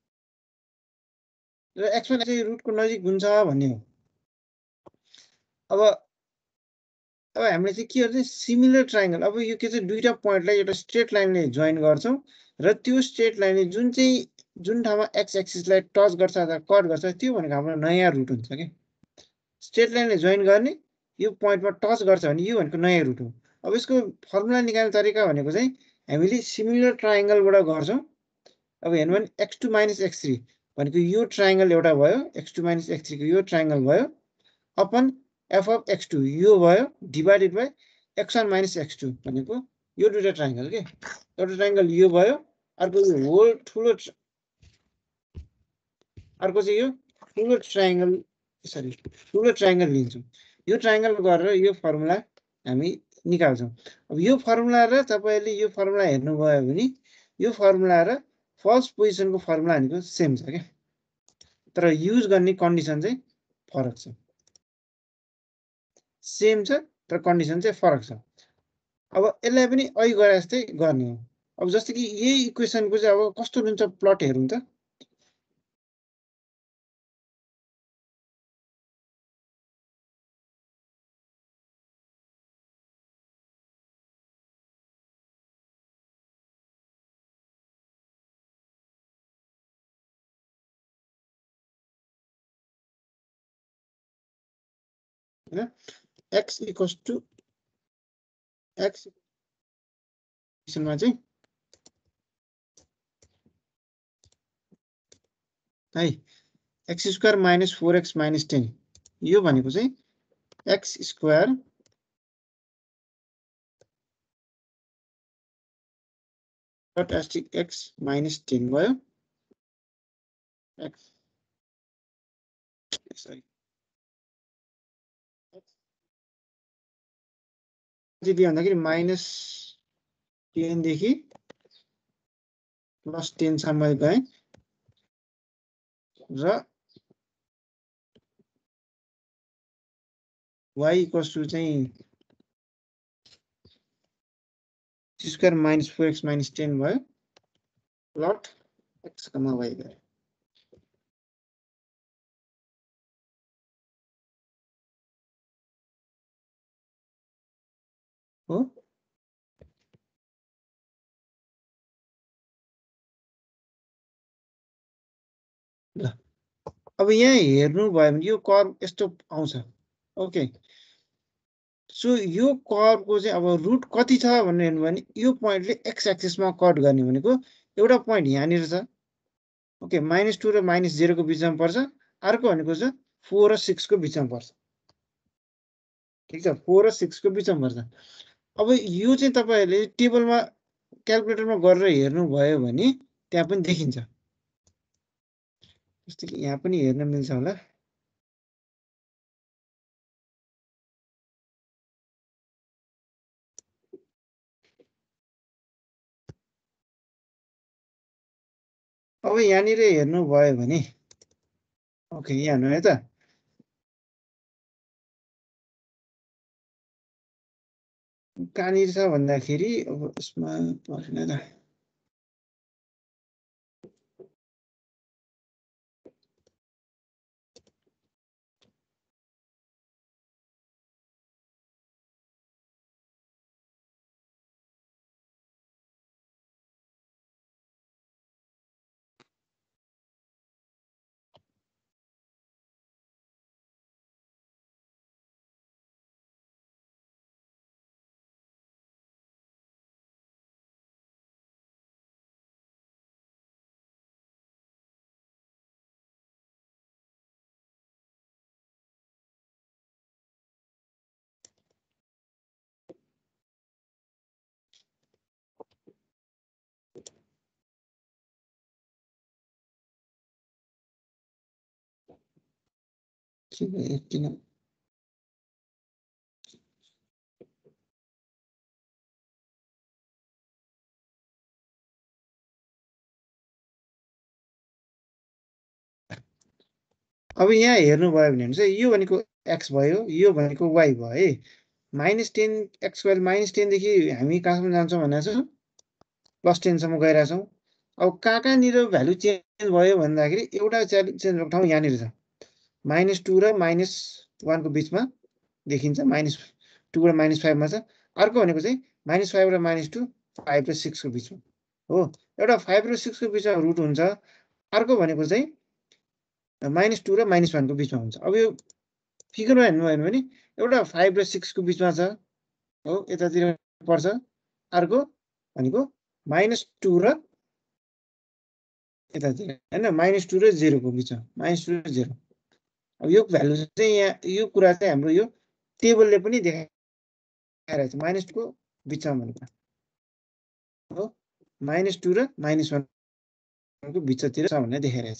र एक्स वान चाहिँ रुटको नजिक हुन्छ भन्ने हो। अब अब हामीले चाहिँ के गर्छ सिमिलर ट्राइङ्गल, अब यो के चाहिँ दुईवटा पोइन्टलाई एउटा स्ट्रेट लाइनले जोइन गर्छौँ र त्यो स्ट्रेट लाइनले जुन चाहिँ जुन ठाउँमा एक्स एक्सिसलाई टच गर्छ अथवा कट गर्छ त्यो भनेको हाम्रो नयाँ रुट हुन्छ कि। स्ट्रेट लाइनले जोइन गर्ने यो पोइन्टमा टच गर्छ भने यो भनेको नयाँ रुट हो। अब यसको फर्मुला निकाल्ने तरिका भनेको चाहिँ हामीले सिमिलर ट्राइङ्गलबाट गर्छौँ। अब हेर्नु भने x two minus x three भनेको यो ट्राइङ्गल एउटा भयो, एक्स टू माइनस एक्स थ्रीको यो ट्राइङ्गल भयो, upon f of x two यो भयो divided by x one minus x two भनेको यो दुईटा ट्रायंगल के एउटा ट्रायंगल यो भयो अर्को यो होल ठुलो अर्को चाहिँ यो ठुलो ट्रायंगल सरी ठुलो ट्रायंगल लिन्छौँ यो ट्रायंगल गरेर यो फर्मुला हामी निकाल्छौँ अब यो फर्मुला र तपाईले यो फर्मुला हेर्नुभयो भने यो फर्मुला र फर्स्ट पोजिसनको फर्मुला भनेको सेम छ के तर युज गर्ने कन्डिसन चाहिँ फरक छ सेम छ तर कन्डिसन चाहिँ फरक छ अब यसलाई पनि अघि गरे जस्तै गर्ने हो अब जस्तो कि यही इक्वेसनको चाहिँ अब कस्तो हुन्छ प्लट हेरौँ त हैन x इक्वल्स टु x इक्वेसनमा चाहिँ है x square minus four x minus ten यो भनेको चाहिँ x square dot asterisk x minus ten भयो x सरी कति भन्दाखेरि माइनस टेनदेखि प्लस टेनसम्म गएँ र y इक्वल्स टु चाहिँ square minus four x minus ten भयो प्लट एक्स कमा वाई गरे हो ल अब यहाँ हेर्नु भयो भने यो कर्व यस्तो आउँछ ओके सो यो कर्वको चाहिँ अब रुट कति छ भनेर हेर्नु भने यो पोइन्टले एक्स एक्सिसमा कट गर्ने भनेको एउटा पोइन्ट यहाँनिर छ ओके माइनस टू र माइनस जेरोको बिचमा पर्छ अर्को भनेको चाहिँ फोर र सिक्सको बिचमा पर्छ ठिक छ फोर र सिक्सको बिचमा पर्छ अब यो चाहिँ तपाईँहरूले टेबलमा क्यालकुलेटरमा गरेर हेर्नुभयो भने त्यहाँ पनि देखिन्छ जस्तो कि यहाँ पनि हेर्न मिल्छ होला अब यहाँनिर हेर्नुभयो भने ओके यहाँ हेर्नु है त कहाँनिर छ भन्दाखेरि अब यसमा परेन त किन अब यहाँ हेर्नुभयो भने चाहिँ यो भनेको एक्स भयो यो भनेको वाई भयो है minus ten x square minus टेनदेखि हामी कहाँसम्म जान्छौँ भनेर चाहिँ प्लस टेनसम्म गइरहेछौँ अब कहाँ कहाँनिर भ्यालु चेन्ज भयो भन्दाखेरि एउटा चेन्ज भएको ठाउँ यहाँनिर छ माइनस टू र माइनस वानको बिचमा देखिन्छ माइनस टू र माइनस फाइभमा छ अर्को भनेको चाहिँ माइनस फाइभ र माइनस टू फाइभ र सिक्सको बिचमा हो एउटा फाइभ र सिक्सको बिचमा रुट हुन्छ अर्को भनेको चाहिँ माइनस टू र माइनस वानको बिचमा हुन्छ अब यो फिगरमा हेर्नुभयो भने एउटा फाइभ र सिक्सको बिचमा छ हो यतातिर पर्छ अर्को भनेको माइनस टू र यतातिर होइन माइनस टू र जेरोको बिचमा माइनस टू र जेरो अब यो भ्यालु चाहिँ यहाँ यो कुरा चाहिँ हाम्रो यो टेबलले पनि देखाइरहेको छ माइनस टूको बिचमा भनेको हो माइनस टू र माइनस वानको बिचतिर छ भन्ने देखाइरहेछ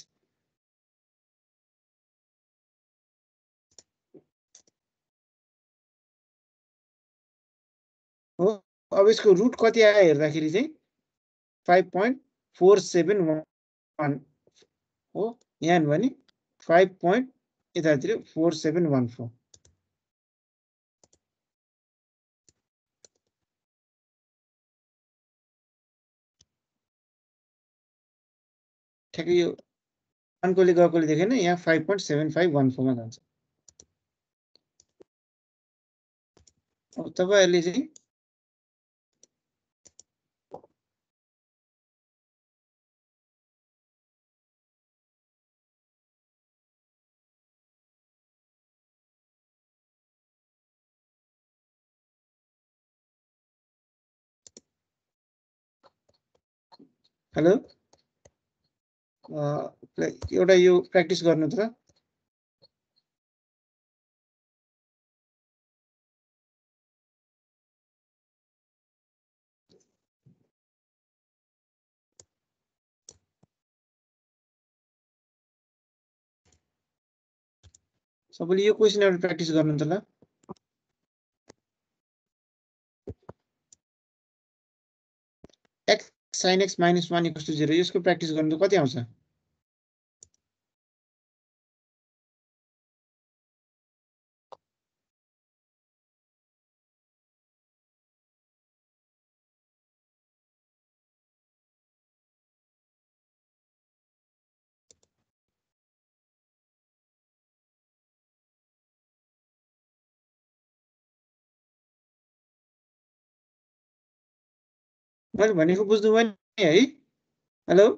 हो अब यसको रुट कति आयो हेर्दाखेरि चाहिँ five point four seven one हो यहाँ भने फाइभ पोइन्ट यतातिर फोर सेभेन वान फोर ठ्याक्कै यो वानकोले गएकोले देखेन यहाँ five point seven five one फोरमा जान्छ अब तपाईँहरूले चाहिँ हेलो एउटा यो प्र्याक्टिस गर्नु त सबैले यो क्वेसन एउटा प्र्याक्टिस गर्नु त ल x sine x minus one equals to zero यसको प्र्याक्टिस गर्नु त कति आउँछ मैले भनेको बुझ्नुभयो नि है हेलो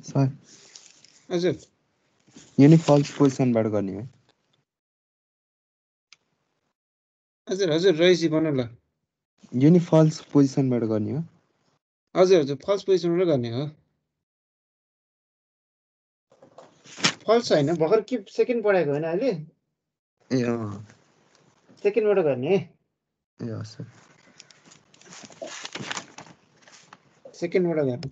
सर हजुर यो नि फल्स पोजिसनबाट गर्ने हो हजुर हजुर रहिसी भन्नु ल यो नि फल्स पोजिसनबाट गर्ने हो हजुर हजुर फल्स पोजिसनबाट गर्ने हो फल्स होइन भर्खर के सेकेन्ड पढाएको होइन अहिले ए अँ सेकेन्डबाट गर्ने ए हस् सर सेकेन्डबाट गर्ने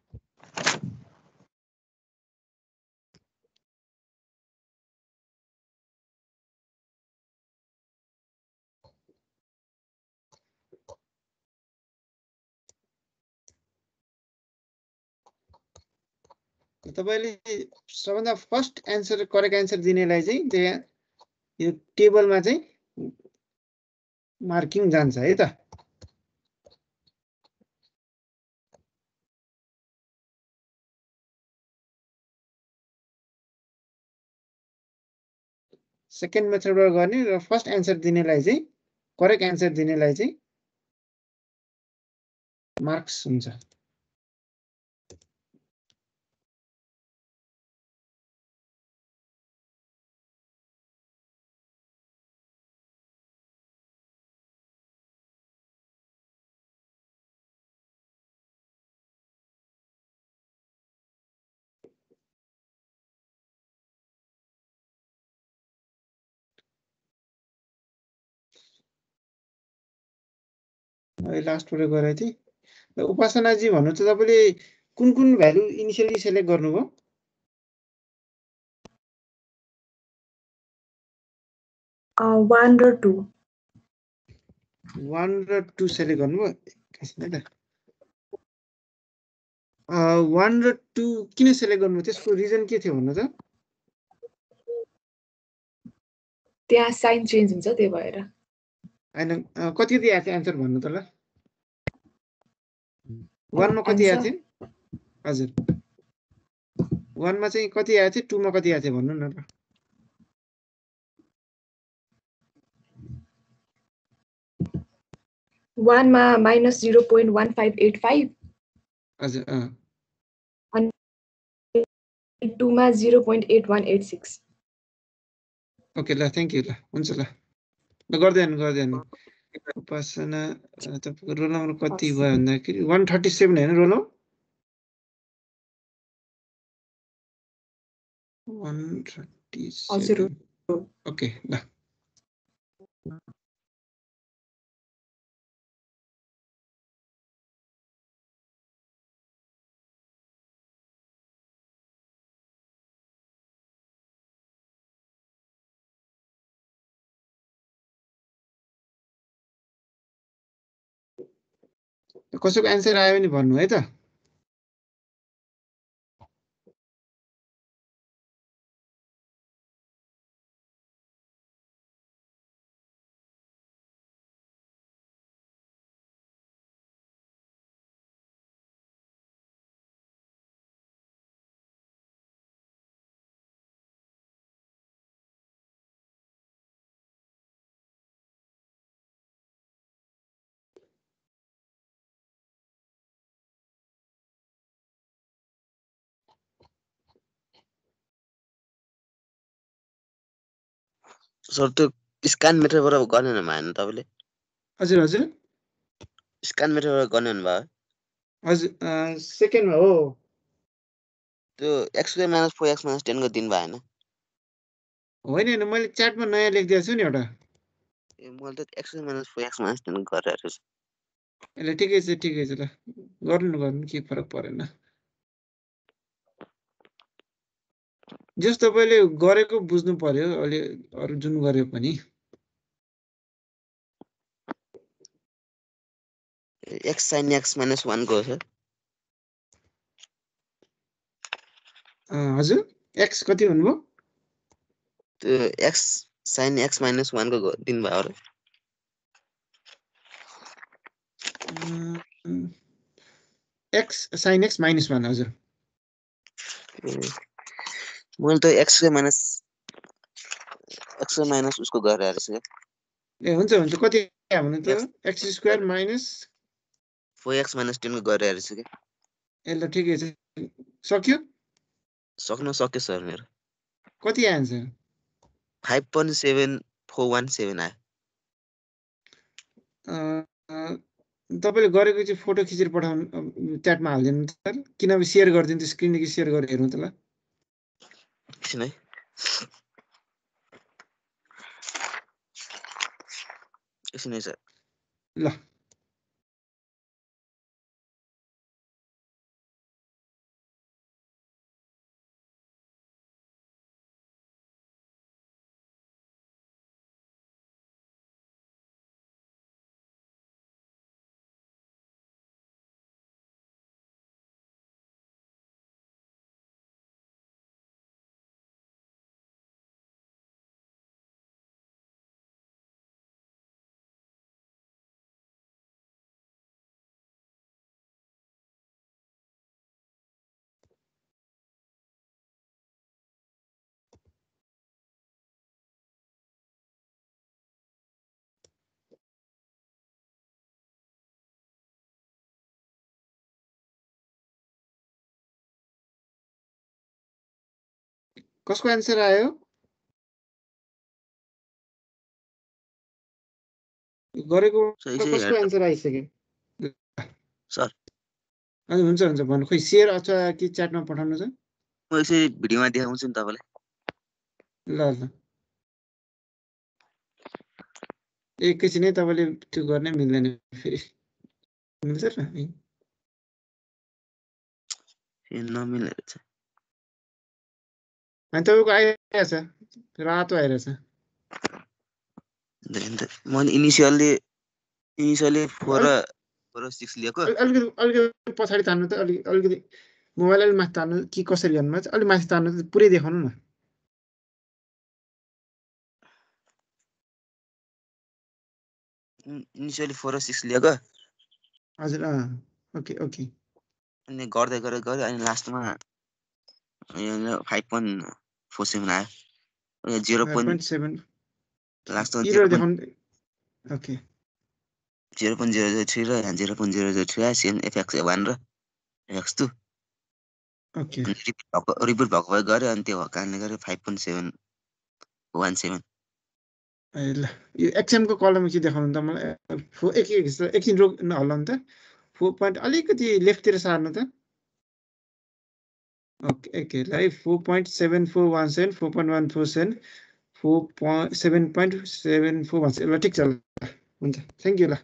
तपाईले सबभन्दा फर्स्ट एन्सर करेक्ट एन्सर दिनेलाई चाहिँ त्यहाँ यो टेबलमा चाहिँ मार्किङ जान्छ है त सेकेन्ड मेथडबाट गर्ने र फर्स्ट एन्सर दिनेलाई चाहिँ करेक्ट एन्सर दिनेलाई चाहिँ मार्क्स हुन्छ लास्टबाट गराएको थिएँ उपासनाजी भन्नु त तपाईँले कुन कुन भ्यालु इनिसियली सेलेक्ट गर्नुभयो वान र टू वान र टू सेलेक्ट गर्नुभयो एकैछिन है त वान र टू किन सेलेक्ट गर्नुभयो त्यसको रिजन के थियो भन्नु त त्यहाँ साइन चेन्ज हुन्छ त्यही भएर होइन कति दिएको थियो एन्सर भन्नु त ल वानमा कति आएको थियो हजुर वानमा चाहिँ कति आएको थियो टूमा कति आएको थियो भन्नु न ल वानमा minus zero point one five eight five हजुर अँ अनि टूमा zero point eight one eight six okay ल थ्याङ्क यू ल हुन्छ ल ल गर्दै हाल्नु गर्दै हाल्नु उपासना तपाईँको रोल नम्बर कति भयो भन्दाखेरि वान थर्टी सेभेन होइन roll number one thirty seven okay ल कसैको एन्सर आयो भने भन्नु है त सर त्यो स्क्यान मेथडबाट गर्ने हुनु भएन तपाईँले हजुर हजुर स्क्यान मेथडबाट गर्ने हुनु भयो हजुर सेकेन्डमा हो त्यो x square minus four x minus टेनको दिनु भएन होइन होइन मैले च्याटमा नयाँ लेखिदिएको छु नि एउटा ए मैले त x square minus four x minus ten गरेर छु यसले ठिकै छ ठिकै छ ल गर्नु गर्नु के फरक परेन जस तपाईँले गरेको बुझ्नु पर्यो अहिले अरू जुन गर्यो पनि एक्स साइन एक्स माइनस वानको हो सर हजुर एक्स कति भन्नुभयो त्यो एक्स साइन एक्स माइनस वानको दिनुभयो र x sine x minus one हजुर मैले त एक्स माइनस एक्स माइनस उसको गरेर छु ए हुन्छ हुन्छ कति आयो भने त x square minus four x minus टेनको गरेर छु के ए ल ठिकै छ सक्यो सक्नु सक्यो सर मेरो कति आयो answer five point seven four one seven आयो तपाईँले गरेको चाहिँ फोटो खिचेर पठाउनु च्याटमा हालिदिनु त सर किनभने सेयर गरिदिनु त्यो स्क्रिनदेखि सेयर गरेर हेर्नु त ल एकछिन है एकछिन है सर ल कसको एन्सर आयो गरेको सही सही कसको हेर्नु एन्सर आइसक्यो सर अनि हुन्छ हुन्छ भन्नु खोइ सेयर अथवा कि च्याटमा पठाउनु छ म यसरी भिडियोमा देखाउँछु नि तपाईँलाई ल ल एकैछिनै तपाईँले त्यो गर्नै मिल्दैन फेरि मिल्छ र ए नमिलेर छ अनि तपाईँको आइरहेछ रातो आइरहेछ मैले इनिसियल्ली इनिसियल्ली फोर र फोर र सिक्स लिएको अलि- अलिकति अलिकति पछाडि तान्नु त अलिक अलिकति मोबाइल अलिक माथि तान्नु कि कसरी गर्नु छ अलिक माथि तान्नु त पुरै देखाउनु न इनिसियली फोर र सिक्स लिएको हजुर अँ ओके ओके अनि गर्दै गर्दै गऱ्यो अनि लास्टमा फाइभ पोइन्ट फोर सेभेन आयो zero five point point seven लास्टमा इरर जिरो पोइन्ट देखाउनु okay zero point zero zero three र यहाँ zero point zero zero three आयो सेम एफएक्स वान र एफएक्स टू ओके रिपिट भएको रिपिट भएको भए गऱ्यो अनि त्यो कारणले गर्दा five point seven one seven ए ल यो एक्सएमको कलममा के देखाउनु त मलाई फो एक एकछिन रोक हल्लाउनु त फोर पोइन्ट अलिकति लेफ्टतिर सार्नु त ओके ओके ल है four point seven four one seven four point one four seven four point seven point seven four one seven ल ठिक छ ल हुन्छ थ्याङ्क यू ल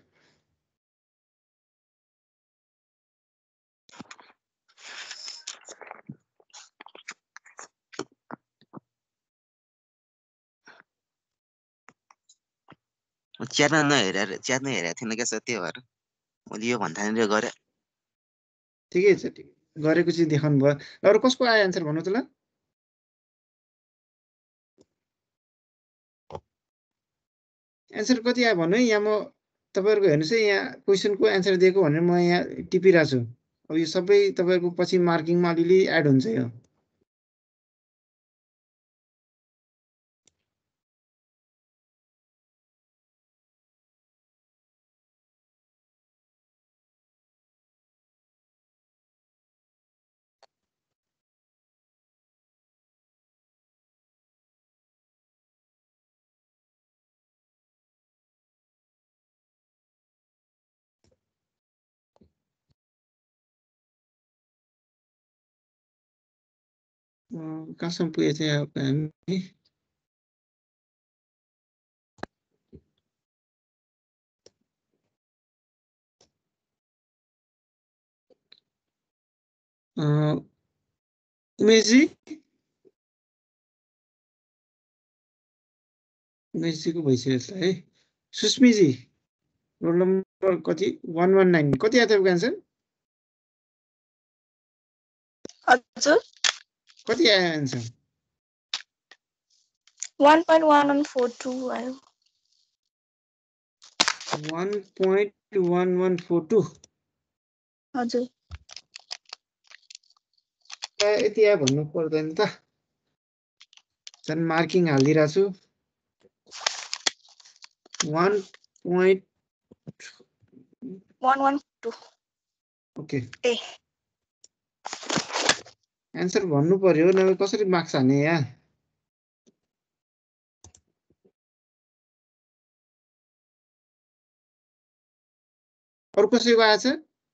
च्याटमा नहेरेर च्याटमा हेरेको थिएन क्या सर त्यो भएर मैले यो भन्दा गरेँ ठिकै छ ठिक गरेको चाहिँ देखाउनु भयो अरू कसको आयो एन्सर भन्नु त ल एन्सर कति आयो भन्नु है यहाँ म तपाईँहरूको हेर्नुहोस् है यहाँ क्वेसनको एन्सर दिएको भनेर म यहाँ टिपिरहेको छु अब यो सबै तपाईँहरूको पछि मार्किङमा अलिअलि एड हुन्छ यो कहाँसम्म पुगेको थियो अब हामी उमेशजी उमेशजीको भइसक्यो जस्तो है सुस्मीजी रोल नम्बर कति वान वान नाइन कति आयो तपाईँको एन्सर हजुर कति आयो answer one point one one four two आयो one point one one four two हजुर यति आयो भन्नु पर्दैन त झन् मार्किङ हालिदिइरहेको छु one point one one two okay ए एन्सर भन्नु पर्यो नभए कसरी मार्क्स हाने यहाँ अरु कसैको आएछ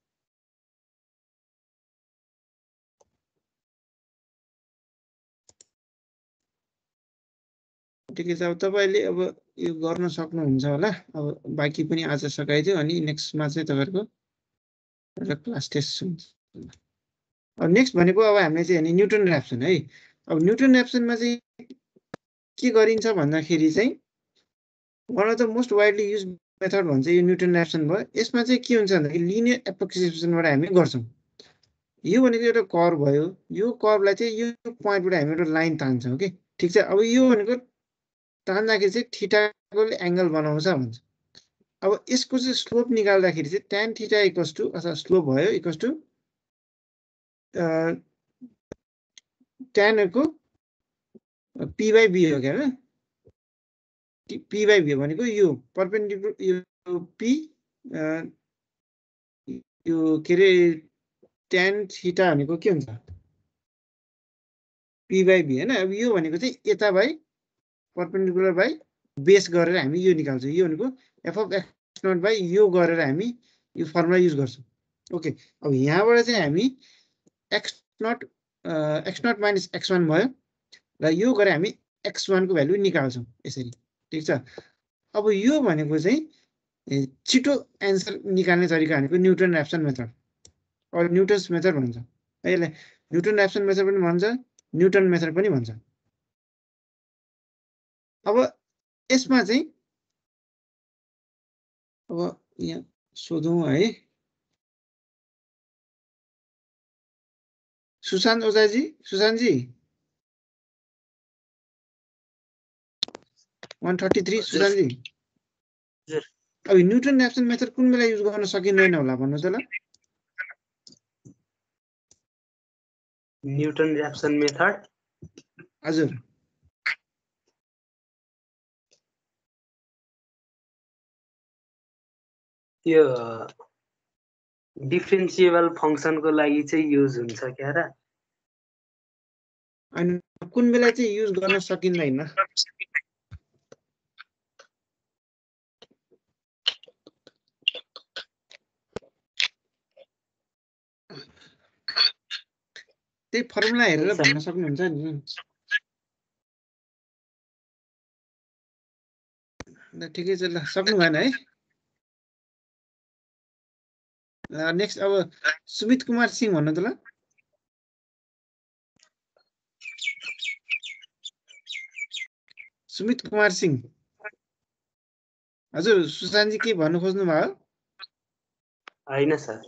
ठिकै छ अब तपाईले अब यो गर्न सक्नुहुन्छ होला अब बाँकी पनि आज सकाइदियो अनि नेक्स्टमा चाहिँ तपाईहरुको एउटा क्लास टेस्ट हुन्छ अब नेक्स्ट भनेको अब हामीले चाहिँ नि न्युटन र्याप्सन है अब न्युटन र्याप्सनमा चाहिँ के गरिन्छ भन्दाखेरि चाहिँ one of the most widely used method भन्छ यो न्युटन र्याप्सन भयो यसमा चाहिँ के हुन्छ भन्दाखेरि लिनियर एप्रोक्सिमेसनबाट हामी गर्छौं यो भनेको एउटा कर्व भयो यो कर्वलाई चाहिँ यो पोइन्टबाट हामी एउटा लाइन तान्छौं के ठीक छ अब यो भनेको तान्दाखेरि चाहिँ थीटाको एंगल बनाउँछ भन्छ अब यसको चाहिँ स्लोप निकाल्दाखेरि चाहिँ tan थीटा इक्वल्स टु अथवा स्लोप भयो इक्वल्स टु tan को p by b हो के हैन p by b भनेको यो परपेन्डिकुलर यो p यो के रे tan थीटा भनेको के हुन्छ p by b हैन अब यो भनेको चाहिँ यता बाइ परपेन्डिकुलर बाइ बेस गरेर हामी यो निकाल्छौं यो भनेको f of x naught by यो गरेर हामी यो फर्मुला युज गर्छौं ओके अब यहाँबाट चाहिँ हामी x naught x naught minus x one भयो र यो गरे हामी x one को भ्यालु निकाल्छौं यसरी ठीक छ अब यो भनेको चाहिँ छिटो आन्सर निकाल्ने तरिका भनेको Newton Raphson method or Newton's method भन्छ यसलाई न्युटन र्याप्सन मेथड पनि भन्छ न्युटन मेथड पनि भन्छ अब यसमा चाहिँ अब यहाँ सोधौं है सुशान्त ओझाजी सुशान्त जी one thirty-three सुशान्त जी अब न्युटन र्याप्सन मेथड कुन बेला युज गर्न सकिँदैन होला भन्नु त ल न्युटन र्याप्सन मेथड हजुर यो डिफरेन्शिएबल फंक्सनको लागि चाहिँ युज हुन्छ क्या र अनि कुन बेला चाहिँ युज गर्न सकिँदैन त्यही फर्मुला हेरेर भन्न सक्नुहुन्छ नि ल ठिकै छ ल सक्नु भएन है नेक्स्ट अब सुमित कुमार सिंह भन्नु त ल सुमित कुमार सिंह हजुर सुशान्त जी के भन्नु खोज्नु भयो हैन सर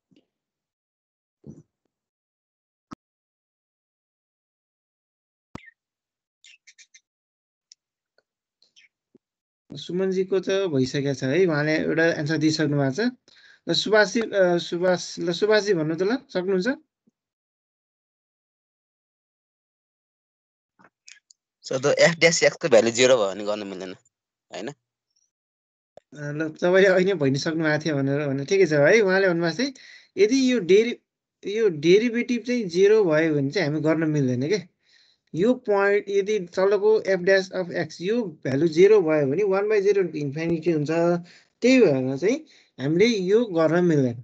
सुमन जी को त भइसकेको छ है उहाँले एउटा एन्सर दिइसक्नु भएको छ ल सुभाष सुभाष ल सुभाष जी भन्नु त ल सक्नुहुन्छ सो त f dash x को भ्यालु zero भयो भने गर्न मिल्दैन हैन ल तपाईले अहिले भनिसक्नु भएको थियो भनेर भने ठिकै छ है उहाँले भन्नुभएको चाहिँ यदि यो डेरि यो डेरिभेटिभ चाहिँ zero भयो भने चाहिँ हामी गर्न मिल्दैन के यो पोइन्ट यदि तलको f dash of x यो भ्यालु zero भयो भने one by zero इन्फिनिटी हुन्छ त्यही भएर चाहिँ हामीले यो गर्न मिल्दैन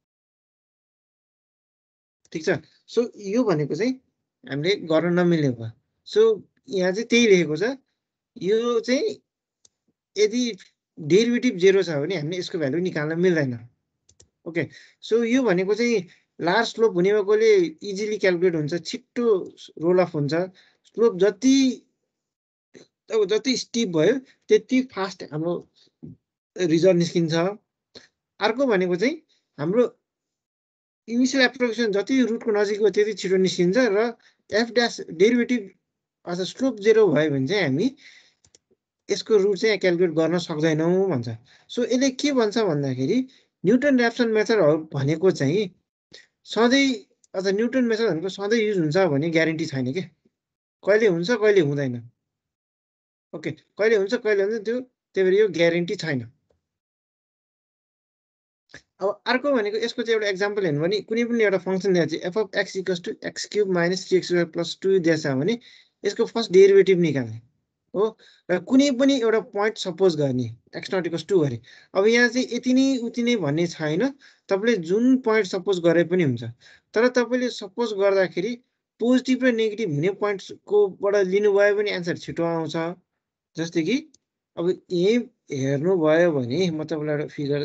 ठीक छ सो यो भनेको चाहिँ हामीले गर्न नमिल्ने भयो सो यहाँ चाहिँ त्यही लेखेको छ यो चाहिँ यदि डेरिभेटिभ zero छ भने हामीले यसको भ्यालु निकाल्न मिल्दैन ओके सो यो भनेको चाहिँ लार्ज स्लोप हुने भएकोले इजिली क्याल्कुलेट हुन्छ छिट्टो रोल अफ हुन्छ स्लोप जति अब जति स्टिप भयो त्यति फास्ट हाम्रो रिजल्ट निस्किन्छ अर्को भनेको चाहिँ हाम्रो इनिशियल एप्रोक्सिमेसन जति रुटको नजिक हो त्यति छिटो निस्किन्छ र एफ ड्यास डेरिभेटिभ अथवा स्लोप जेरो भयो भने चाहिँ हामी यसको रुट चाहिँ क्याल्कुलेट गर्न सक्दैनौँ भन्छ सो यसले के भन्छ भन्दाखेरि न्युटन र्याप्सन मेथड भनेको चाहिँ सधैँ अथवा न्युटन मेथड भनेको सधैँ युज हुन्छ भन्ने ग्यारेन्टी छैन के कहिले हुन्छ कहिले हुँदैन ओके कहिले हुन्छ कहिले हुन्छ त्यो त्यही भएर यो ग्यारेन्टी छैन अब अर्को भनेको यसको चाहिँ एउटा एक्जाम्पल हेर्नु भने कुनै पनि एउटा फङ्सन दिएको छ f of x equals to x cube minus three x square plus two दिएको छ भने यसको फर्स्ट डेरिभेटिभ निकाल्ने हो र कुनै पनि एउटा पोइन्ट सपोज गर्ने एक्स नट इक्वल्स टू गरे अब यहाँ चाहिँ यति नै उति नै भन्ने छैन तपाईँले जुन पोइन्ट सपोज गरे पनि हुन्छ तर तपाईँले सपोज गर्दाखेरि पोजिटिभ र नेगेटिभ हुने पोइन्टकोबाट लिनुभयो भने एन्सर छिटो आउँछ जस्तै कि अब यही हेर्नुभयो भने म तपाईँलाई एउटा फिगर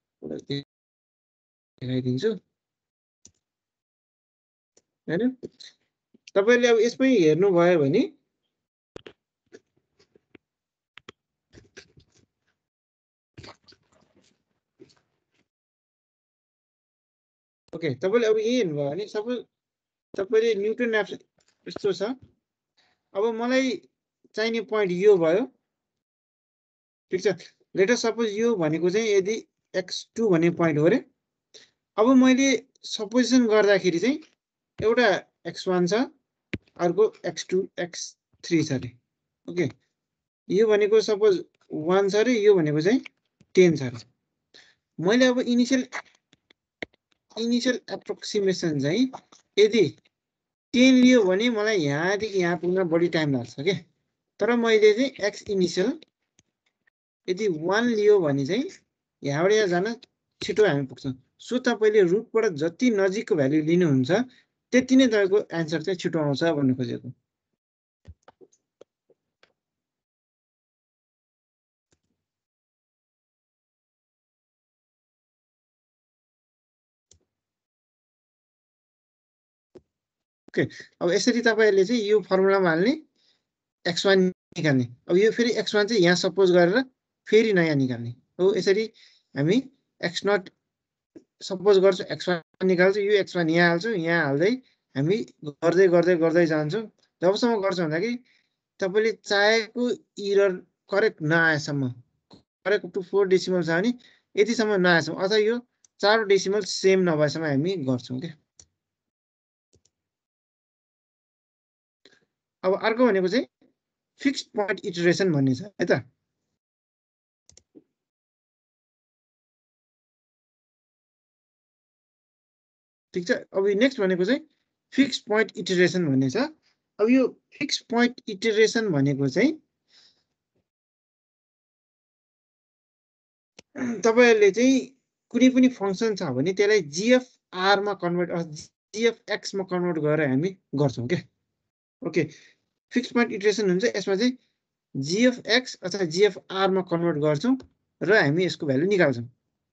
देखाइदिन्छु हैन तपाईले अब यसमै हेर्नुभयो भने ओके तपाईले अब यही हेर्नुभयो भने सपोज तपाईले न्युटन एप्स यस्तो छ अब मलाई चाहिने पोइन्ट यो भयो ठीक छ लेट अस सपोज यो भनेको चाहिँ यदि एक्स टू भन्ने पोइन्ट हो रे अब मैले सपोजिसन गर्दाखेरि चाहिँ एउटा एक्स वान छ अर्को एक्स टू एक्स थ्री छ रे ओके यो भनेको सपोज वान छ रे यो भनेको चाहिँ टेन छ रे मैले अब इनिशियल इनिशियल एप्रोक्सिमेसन चाहिँ यदि टेन लियो भने मलाई यहाँदेखि यहाँ पुग्न बढी टाइम लाग्छ के तर मैले चाहिँ एक्स इनिशियल यदि वान लियो भने चाहिँ यहाँबाट यहाँ जान छिटो हामी पुग्छौँ सो तपाईँले रुटबाट जति नजिकको भ्यालु लिनुहुन्छ त्यति नै तपाईँको एन्सर चाहिँ छिटो आउँछ भन्नु खोजेको ओके अब यसरी तपाईँहरूले चाहिँ यो फर्मुलामा हाल्ने एक्स वान निकाल्ने अब यो फेरि एक्स वान चाहिँ यहाँ सपोज गरेर फेरि नयाँ निकाल्ने हो यसरी हामी एक्स नट सपोज गर्छु एक्स वान निकाल्छु यो एक्स वान यहाँ हाल्छु यहाँ हाल्दै हामी गर्दै गर्दै गर्दै जान्छौँ जबसम्म गर्छौँ भन्दाखेरि तपाईँले चाहेको इरर करेक्ट नआएसम्म करेक्ट टु फोर डेसिमल छ भने यतिसम्म नआएसम्म अथवा यो चार डेसिमल सेम नभएसम्म हामी गर्छौँ क्या अब अर्को भनेको चाहिँ फिक्स्ड पोइन्ट इटरेसन भन्ने छ है त ठीक छ अब नेक्स्ट भनेको चाहिँ फिक्स्ड पोइन्ट इटरेसन भन्ने छ अब यो फिक्स्ड पोइन्ट इटरेसन भनेको चाहिँ तपाईहरुले चाहिँ कुनै पनि फंक्सन छ भने त्यसलाई जीएफआर मा कन्भर्ट अथवा जीएफएक्स मा कन्भर्ट गरेर हामी गर्छौं के ओके फिक्स्ड पोइन्ट इटरेसन हुन्छ यसमा चाहिँ जीएफएक्स अथवा जीएफआर मा कन्भर्ट गर्छौं र हामी यसको भ्यालु निकाल्छौं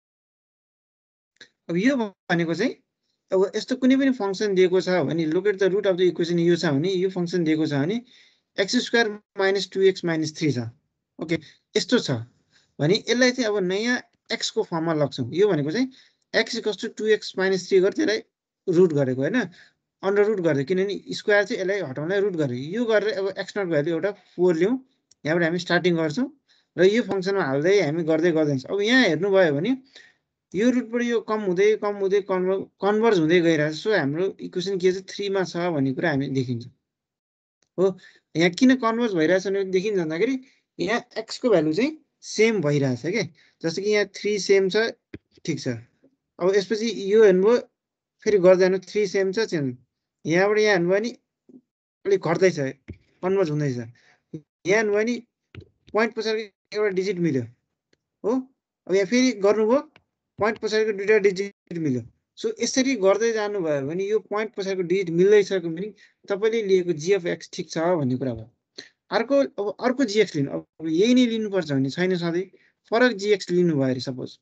अब यो भनेको चाहिँ अब यस्तो कुनै पनि फंक्सन दिएको छ भने locate the root of the equation यो छ भने यो फंक्सन दिएको छ भने x square minus two x minus three छ ओके यस्तो छ भने यसलाई चाहिँ अब नयाँ एक्स को फर्ममा लग्छौं यो भनेको चाहिँ x equals to two x minus three गरेर त्यसलाई रुट गरेको हैन अन्डर रुट गरेको किनभने स्क्वायर चाहिँ यसलाई हटाउनलाई रुट गरेको यो गरेर अब एक्स नट भ्यालु एउटा फोर ल्याउँ यहाँबाट हामी स्टार्टिङ गर्छौं र यो फंक्सनमा हाल्दै हामी गर्दै गर्दै अब यहाँ हेर्नु भयो भने यो रुटबाट यो कम हुँदै कम हुँदै कन्भर्ज हुँदै गइरहेछ सो हाम्रो इक्वेसन के छ थ्री मा छ भन्ने कुरा हामी देखिन्छ हो यहाँ किन कन्भर्ज भइरहेछ भने देखिन्छ भन्दाखेरि यहाँ एक्स को भ्यालु चाहिँ सेम भइरहेछ के जस्तो कि यहाँ थ्री सेम छ ठीक छ अब यसपछि यो हेर्नुभयो फेरि गर्दै जानु थ्री सेम छ चेन्ज यहाँबाट यहाँ हेर्नुभयो नि अलिक घट्दैछ कन्भर्ज हुँदैछ यहाँ हेर्नुभयो नि पोइन्ट पछाडि एउटा डिजिट मिल्यो हो अब यहाँ फेरि गर्नुभयो पोइन्ट पछाडिको दुईटा डिजिट मिल्यो सो यसरी गर्दै जानुभयो भने यो पोइन्ट पछाडिको डिजिट मिल्दैछ भने तपाईले लिएको जीएफएक्स ठीक छ भन्ने कुरा भयो अर्को अब अर्को जीएक्स लिनु अब यही नै लिनुपर्छ भन्ने छैन सधैँ फरक जीएक्स लिनु भयो अरे सपोज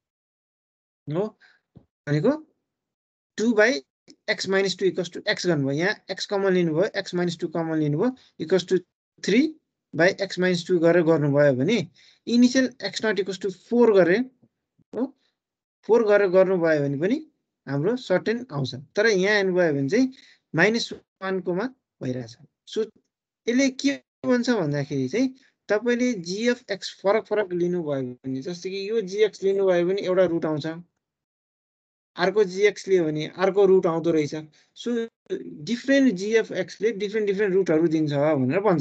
हो भनेको two by x minus two equals to x गर्नुभयो यहाँ एक्स कमन लिनुभयो एक्स माइनस टू कमन लिनुभयो equals to three by x minus two गरेर गर्नुभयो भने initial x naught equals to four गरेर हो फोर गरेर गर्नुभयो भने पनि हाम्रो सर्टेन आउँछ तर यहाँ हेर्नुभयो भने चाहिँ माइनस वान कोमा भइरहेछ सो यसले के भन्छ भन्दाखेरि चाहिँ तपाईले जीएफएक्स फरक फरक लिनुभयो भने जस्तो कि यो जीएक्स लिनुभयो भने एउटा रुट आउँछ अर्को जीएक्स लियो भने अर्को रुट आउँदो रहेछ सो डिफ्रेन्ट जीएफएक्स ले डिफ्रेन्ट डिफ्रेन्ट रुटहरू दिन्छ भनेर भन्छ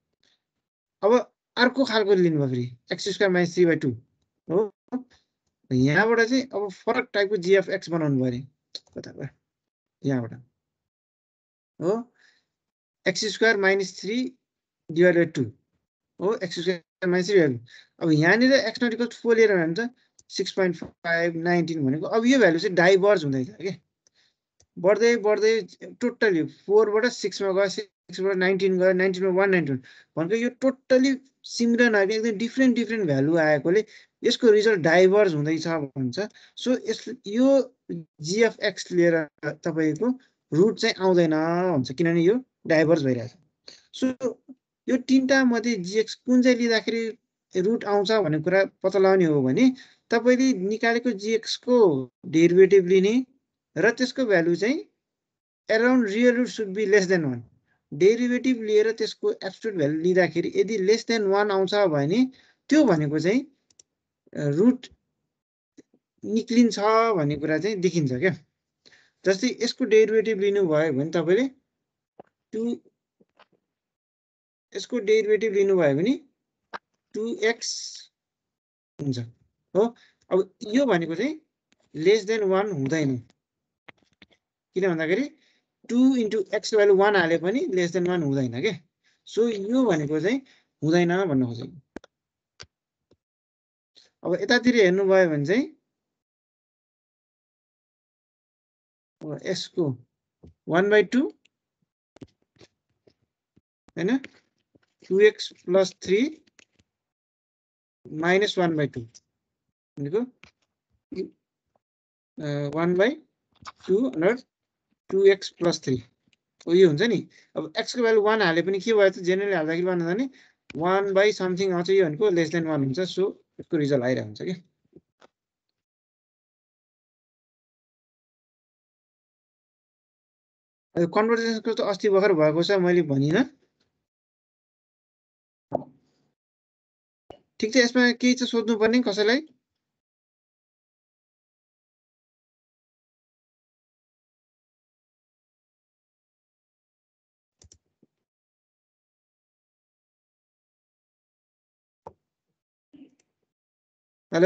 अब अर्को खालको लिनुभयो फेरि x square minus three by two हो यहाँबाट चाहिँ अब फरक टाइपको जिएफएक्स बनाउनु पर्यो कता भयो यहाँबाट हो x square minus three divided two हो x square minus three divided अब यहाँनिर x naught equal to four लिएर भने त सिक्स पोइन्ट फाइभ नाइन्टिन भनेको अब यो भ्यालु चाहिँ डाइभर्ज हुँदैछ के बढ्दै बढ्दै टोटली फोरबाट सिक्समा गयो सिक्सबाट नाइन्टिन गयो नाइन्टिनमा वान नाइन्टिन भनेको यो टोटली सिमिलर नआएको एकदम डिफ्रेन्ट डिफ्रेन्ट भ्यालु आएकोले यसको रिजल्ट डाइभर्ज हुँदैछ भन्छ सो यस यो जिएफएक्स लिएर तपाईँको रुट चाहिँ आउँदैन भन्छ किनभने यो डाइभर्ज भइरहेछ सो यो तिनवटा मध्ये जिएक्स कुन चाहिँ लिँदाखेरि रुट आउँछ भन्ने कुरा पत्ता लगाउने हो भने तपाईँले निकालेको जिएक्सको डेरिभेटिभ लिने र त्यसको भ्यालु चाहिँ around real root should be less than one derivative लिएर त्यसको एब्सोल्युट भ्यालु लिँदाखेरि यदि लेस देन वान आउँछ भने त्यो भनेको चाहिँ रुट निक्लिन्छ भन्ने कुरा चाहिँ देखिन्छ क्या जस्तै यसको डेरिभेटिभ लिनुभयो भने तपाईँले टु यसको डेरिभेटिभ लिनुभयो भने टु एक्स हुन्छ हो अब यो भनेको चाहिँ लेस देन वान हुँदैन किन भन्दाखेरि two into x value one हाले पनि लेस देन वान हुँदैन क्या सो यो भनेको चाहिँ हुँदैन भन्न खोजेको अब यतातिर हेर्नुभयो भने चाहिँ अब यसको वान बाई टू होइन two x plus three minus one by two भनेको one by two hundred two x plus three हो यो हुन्छ नि अब एक्सको भ्यालु वान हाले पनि के भयो त जेनरली हाल्दाखेरि वान हुँदा नि वान बाई समथिङ आउँछ यो भनेको लेस देन वान हुन्छ सो यसको रिजल्ट आइरहेको हुन्छ कि कन्भर्जेन्सको त अस्ति भर्खर भएको छ मैले भनिनँ ठिक छ यसमा केही चाहिँ सोध्नु पर्ने कसैलाई हेलो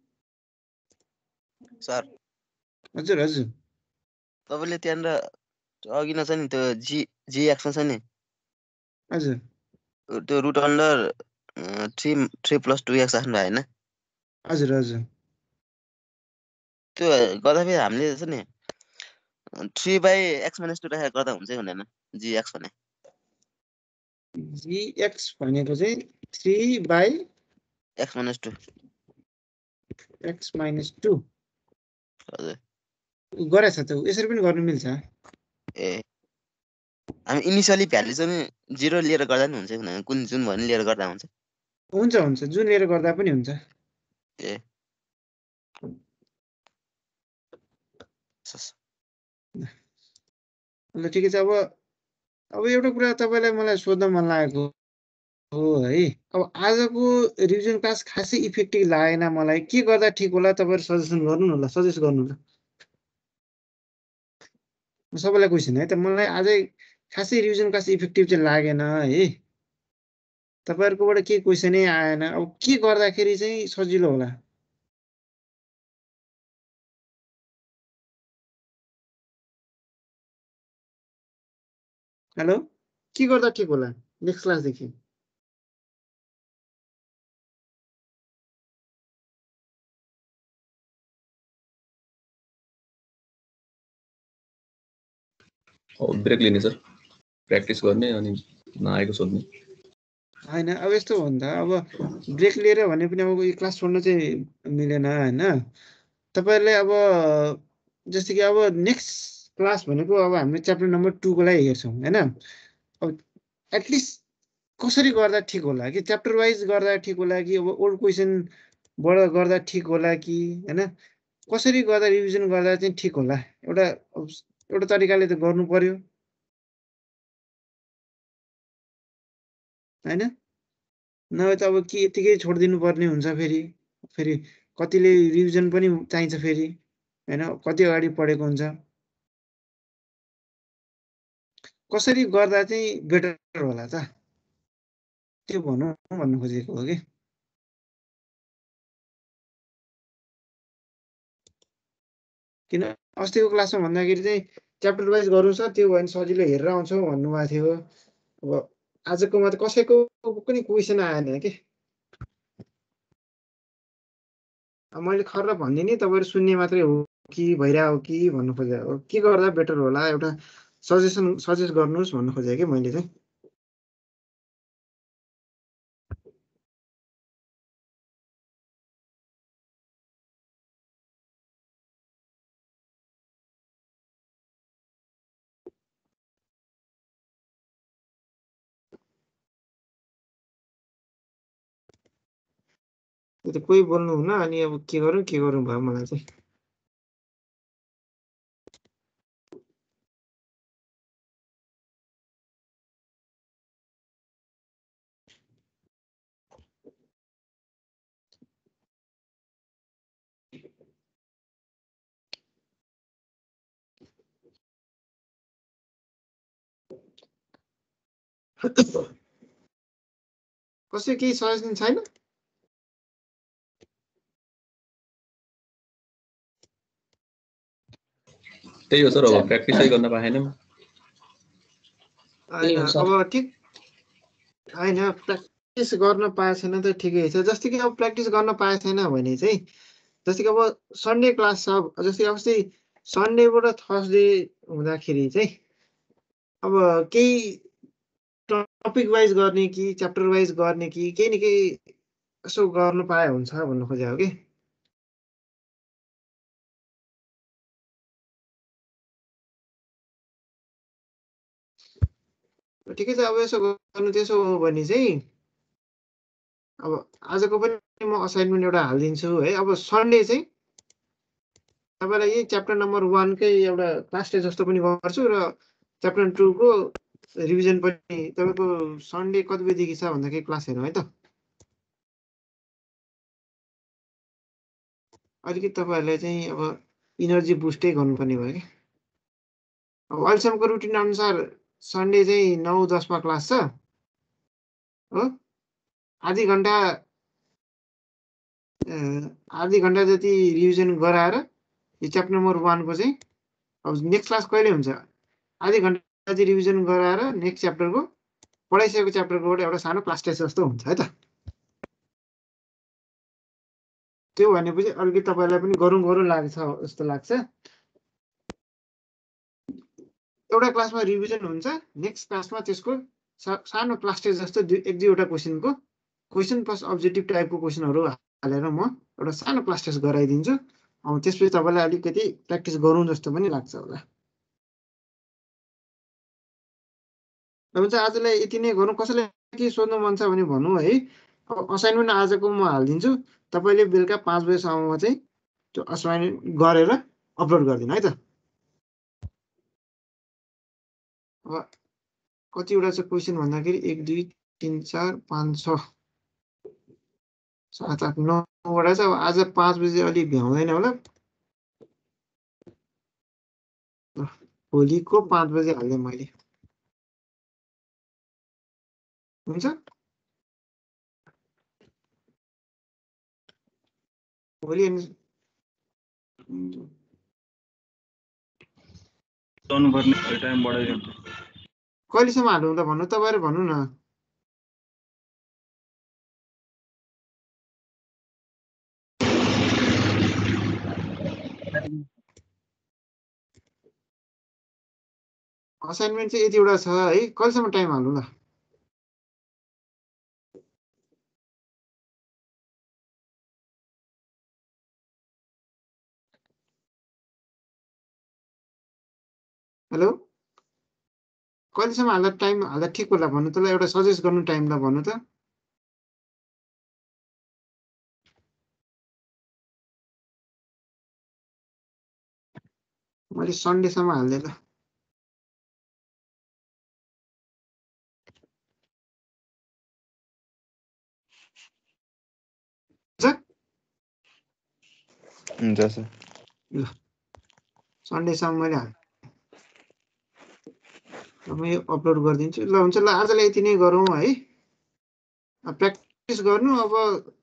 सर हजुर हजुर तपाईँले त्यहाँनिर अघि न छ नि त्यो जी जिएक्समा छ नि हजुर त्यो root under three three plus two x राख्नु भयो होइन हजुर हजुर त्यो गर्दाखेरि हामीले छ नि three by x minus two राखेर गर्दा हुन्छ कि हुँदैन जिएक्स भने जिएक्स भनेको चाहिँ three by x minus two x minus two हजुर गरेछ त यसरी पनि गर्नु मिल्छ ए हामी इनिसियली भ्यालु चाहिँ जिरो लिएर गर्दा पनि हुन्छ कि हुँदैन कुन जुन भन्ने लिएर गर्दा हुन्छ हुन्छ हुन्छ जुन लिएर गर्दा पनि हुन्छ ए ल ठिकै छ अब अब एउटा कुरा तपाईँलाई मलाई सोध्न मन लागेको हो है अब आजको रिभिजन क्लास खासै इफेक्टिभ लागेन मलाई के गर्दा ठिक होला तपाईँहरू सजेसन गर्नु न ल सजेस्ट गर्नु ल सबैलाई क्वेसन है त मलाई आजै खासै रिभिजन क्लास इफेक्टिभ चाहिँ लागेन है तपाईँहरूकोबाट केही क्वेसनै आएन अब के गर्दाखेरि चाहिँ सजिलो होला हेलो के गर्दा ठिक होला नेक्स्ट क्लासदेखि ब्रेक लिने सर प्र्याक्टिस गर्ने अनि नआएको सोध्ने होइन अब यस्तो हो नि त अब ब्रेक लिएर भने पनि अब यो क्लास छोड्न चाहिँ मिलेन होइन तपाईँहरूले अब जस्तै कि अब नेक्स्ट क्लास भनेको अब हामीले च्याप्टर नम्बर टूको लागि हेर्छौँ होइन अब एटलिस्ट कसरी गर्दा ठिक होला कि च्याप्टर वाइज गर्दा ठिक होला कि अब ओल्ड क्वेसनबाट गर्दा ठिक होला कि होइन कसरी गर्दा रिभिजन गर्दा चाहिँ ठिक होला एउटा एउटा तरिकाले त गर्नु पर्यो होइन नभए त अब के यतिकै छोडिदिनु पर्ने हुन्छ फेरि फेरि कतिले रिभिजन पनि चाहिन्छ फेरि होइन कति अगाडि पढेको हुन्छ कसरी गर्दा चाहिँ बेटर होला त त्यो भनौँ भन्नु खोजेको हो कि किन अस्तिको क्लासमा भन्दाखेरि चाहिँ च्याप्टर वाइज गरौँ सर, त्यो भयो भने सजिलो हेरेर आउँछौँ भन्नुभएको थियो। अब आजकोमा त कसैको पनि क्वेसन आएन कि। अब मैले खर्र भनिदिने, तपाईँहरू सुन्ने मात्रै हो कि भइरहेको हो कि भन्नु खोजेको हो। के गर्दा बेटर होला एउटा सजेसन सजेस्ट गर्नुहोस् भन्नु खोजेको कि मैले चाहिँ। त्यो त कोही बोल्नु हुन्न, अनि अब के गरौँ के गरौँ भयो मलाई चाहिँ। कसै केही सजेसन छैन? त्यही हो सर, अब प्र्याक्टिसै गर्न पाएनौँ। होइन अब ठिक होइन, प्र्याक्टिस गर्न पाएको छैन त ठिकै छ। जस्तै कि अब प्र्याक्टिस गर्न पाएको छैन भने चाहिँ जस्तै कि अब सन्डे क्लास छ, जस्तै अस्ति सन्डेबाट थर्सडे हुँदाखेरि चाहिँ अब केही टपिक वाइज गर्ने कि च्याप्टर वाइज गर्ने कि केही न केही यसो गर्नु पाए हुन्छ भन्नु खोजेको कि। ठिकै छ, अब यसो गर्नु त्यसो हो भने चाहिँ अब आजको पनि म असाइनमेन्ट एउटा हालिदिन्छु है। अब सन्डे चाहिँ तपाईँलाई यही च्याप्टर नम्बर वानकै एउटा क्लास टेस्ट जस्तो पनि गर्छु र च्याप्टर टूको रिभिजन पनि। तपाईँको सन्डे कति बजीदेखि छ भन्दाखेरि क्लास हेरौँ है त। अलिकति तपाईँहरूलाई चाहिँ अब इनर्जी बुस्टै गर्नुपर्ने भयो कि। अब अहिलेसम्मको रुटिन अनुसार सन्डे चाहिँ नौ दसमा क्लास छ हो। आधी घन्टा आधी घन्टा जति रिभिजन गराएर यो च्याप्टर नम्बर वानको चाहिँ अब नेक्स्ट क्लास कहिले हुन्छ, आधी घन्टा जति रिभिजन गराएर नेक्स्ट च्याप्टरको पढाइसकेको च्याप्टरकोबाट एउटा सानो क्लास टेस्ट जस्तो हुन्छ है त। त्यो भनेपछि अलिकति तपाईँलाई पनि गरौँ गरौँ लाग्छ जस्तो लाग्छ। एउटा क्लासमा रिभिजन हुन्छ, नेक्स्ट क्लासमा त्यसको सानो क्लास टेस्ट जस्तो दुई एक दुईवटा क्वेसनको क्वेसन प्लस अब्जेक्टिभ टाइपको क्वेसनहरू हालेर म एउटा सानो क्लास टेस्ट गराइदिन्छु। अब त्यसपछि तपाईँलाई अलिकति प्र्याक्टिस गरौँ जस्तो पनि लाग्छ होला। हुन्छ, आजलाई यति नै गरौँ। कसैलाई के सोध्नु मन छ भने भनौँ है। अब असाइनमेन्ट आजको म हालिदिन्छु, तपाईँले बेलुका पाँच बजीसम्ममा चाहिँ त्यो असाइनमेन्ट गरेर अपलोड गरिदिनु है त। अब कतिवटा चाहिँ क्वेसन भन्दाखेरि एक दुई तिन चार पाँच छ सात आठ नौवटा छ। अब आज पाँच बजी अलिक भ्याउँदैन होला, भोलिको पाँच बजी हाल्दै मैले। हुन्छ, भोलि कहिलेसम्म हाल्नु त भन्नु, तपाईँहरू भन्नु न। असाइनमेन्ट चाहिँ यतिवटा छ है, कहिलेसम्म टाइम हाल्नु ल। हेलो, कहिलेसम्म हाल्दा टाइम हाल्दा ठिक होला भन्नु त ल। एउटा सजेस्ट गर्नु टाइम ल भन्नु त। मैले सन्डेसम्म हाल्दै ल। हुन्छ सर, ल सन्डेसम्म मैले हाल म यो अपलोड गरिदिन्छु ल। हुन्छ ल, आजलाई यति नै गरौँ है। प्र्याक्टिस गर्नु अब।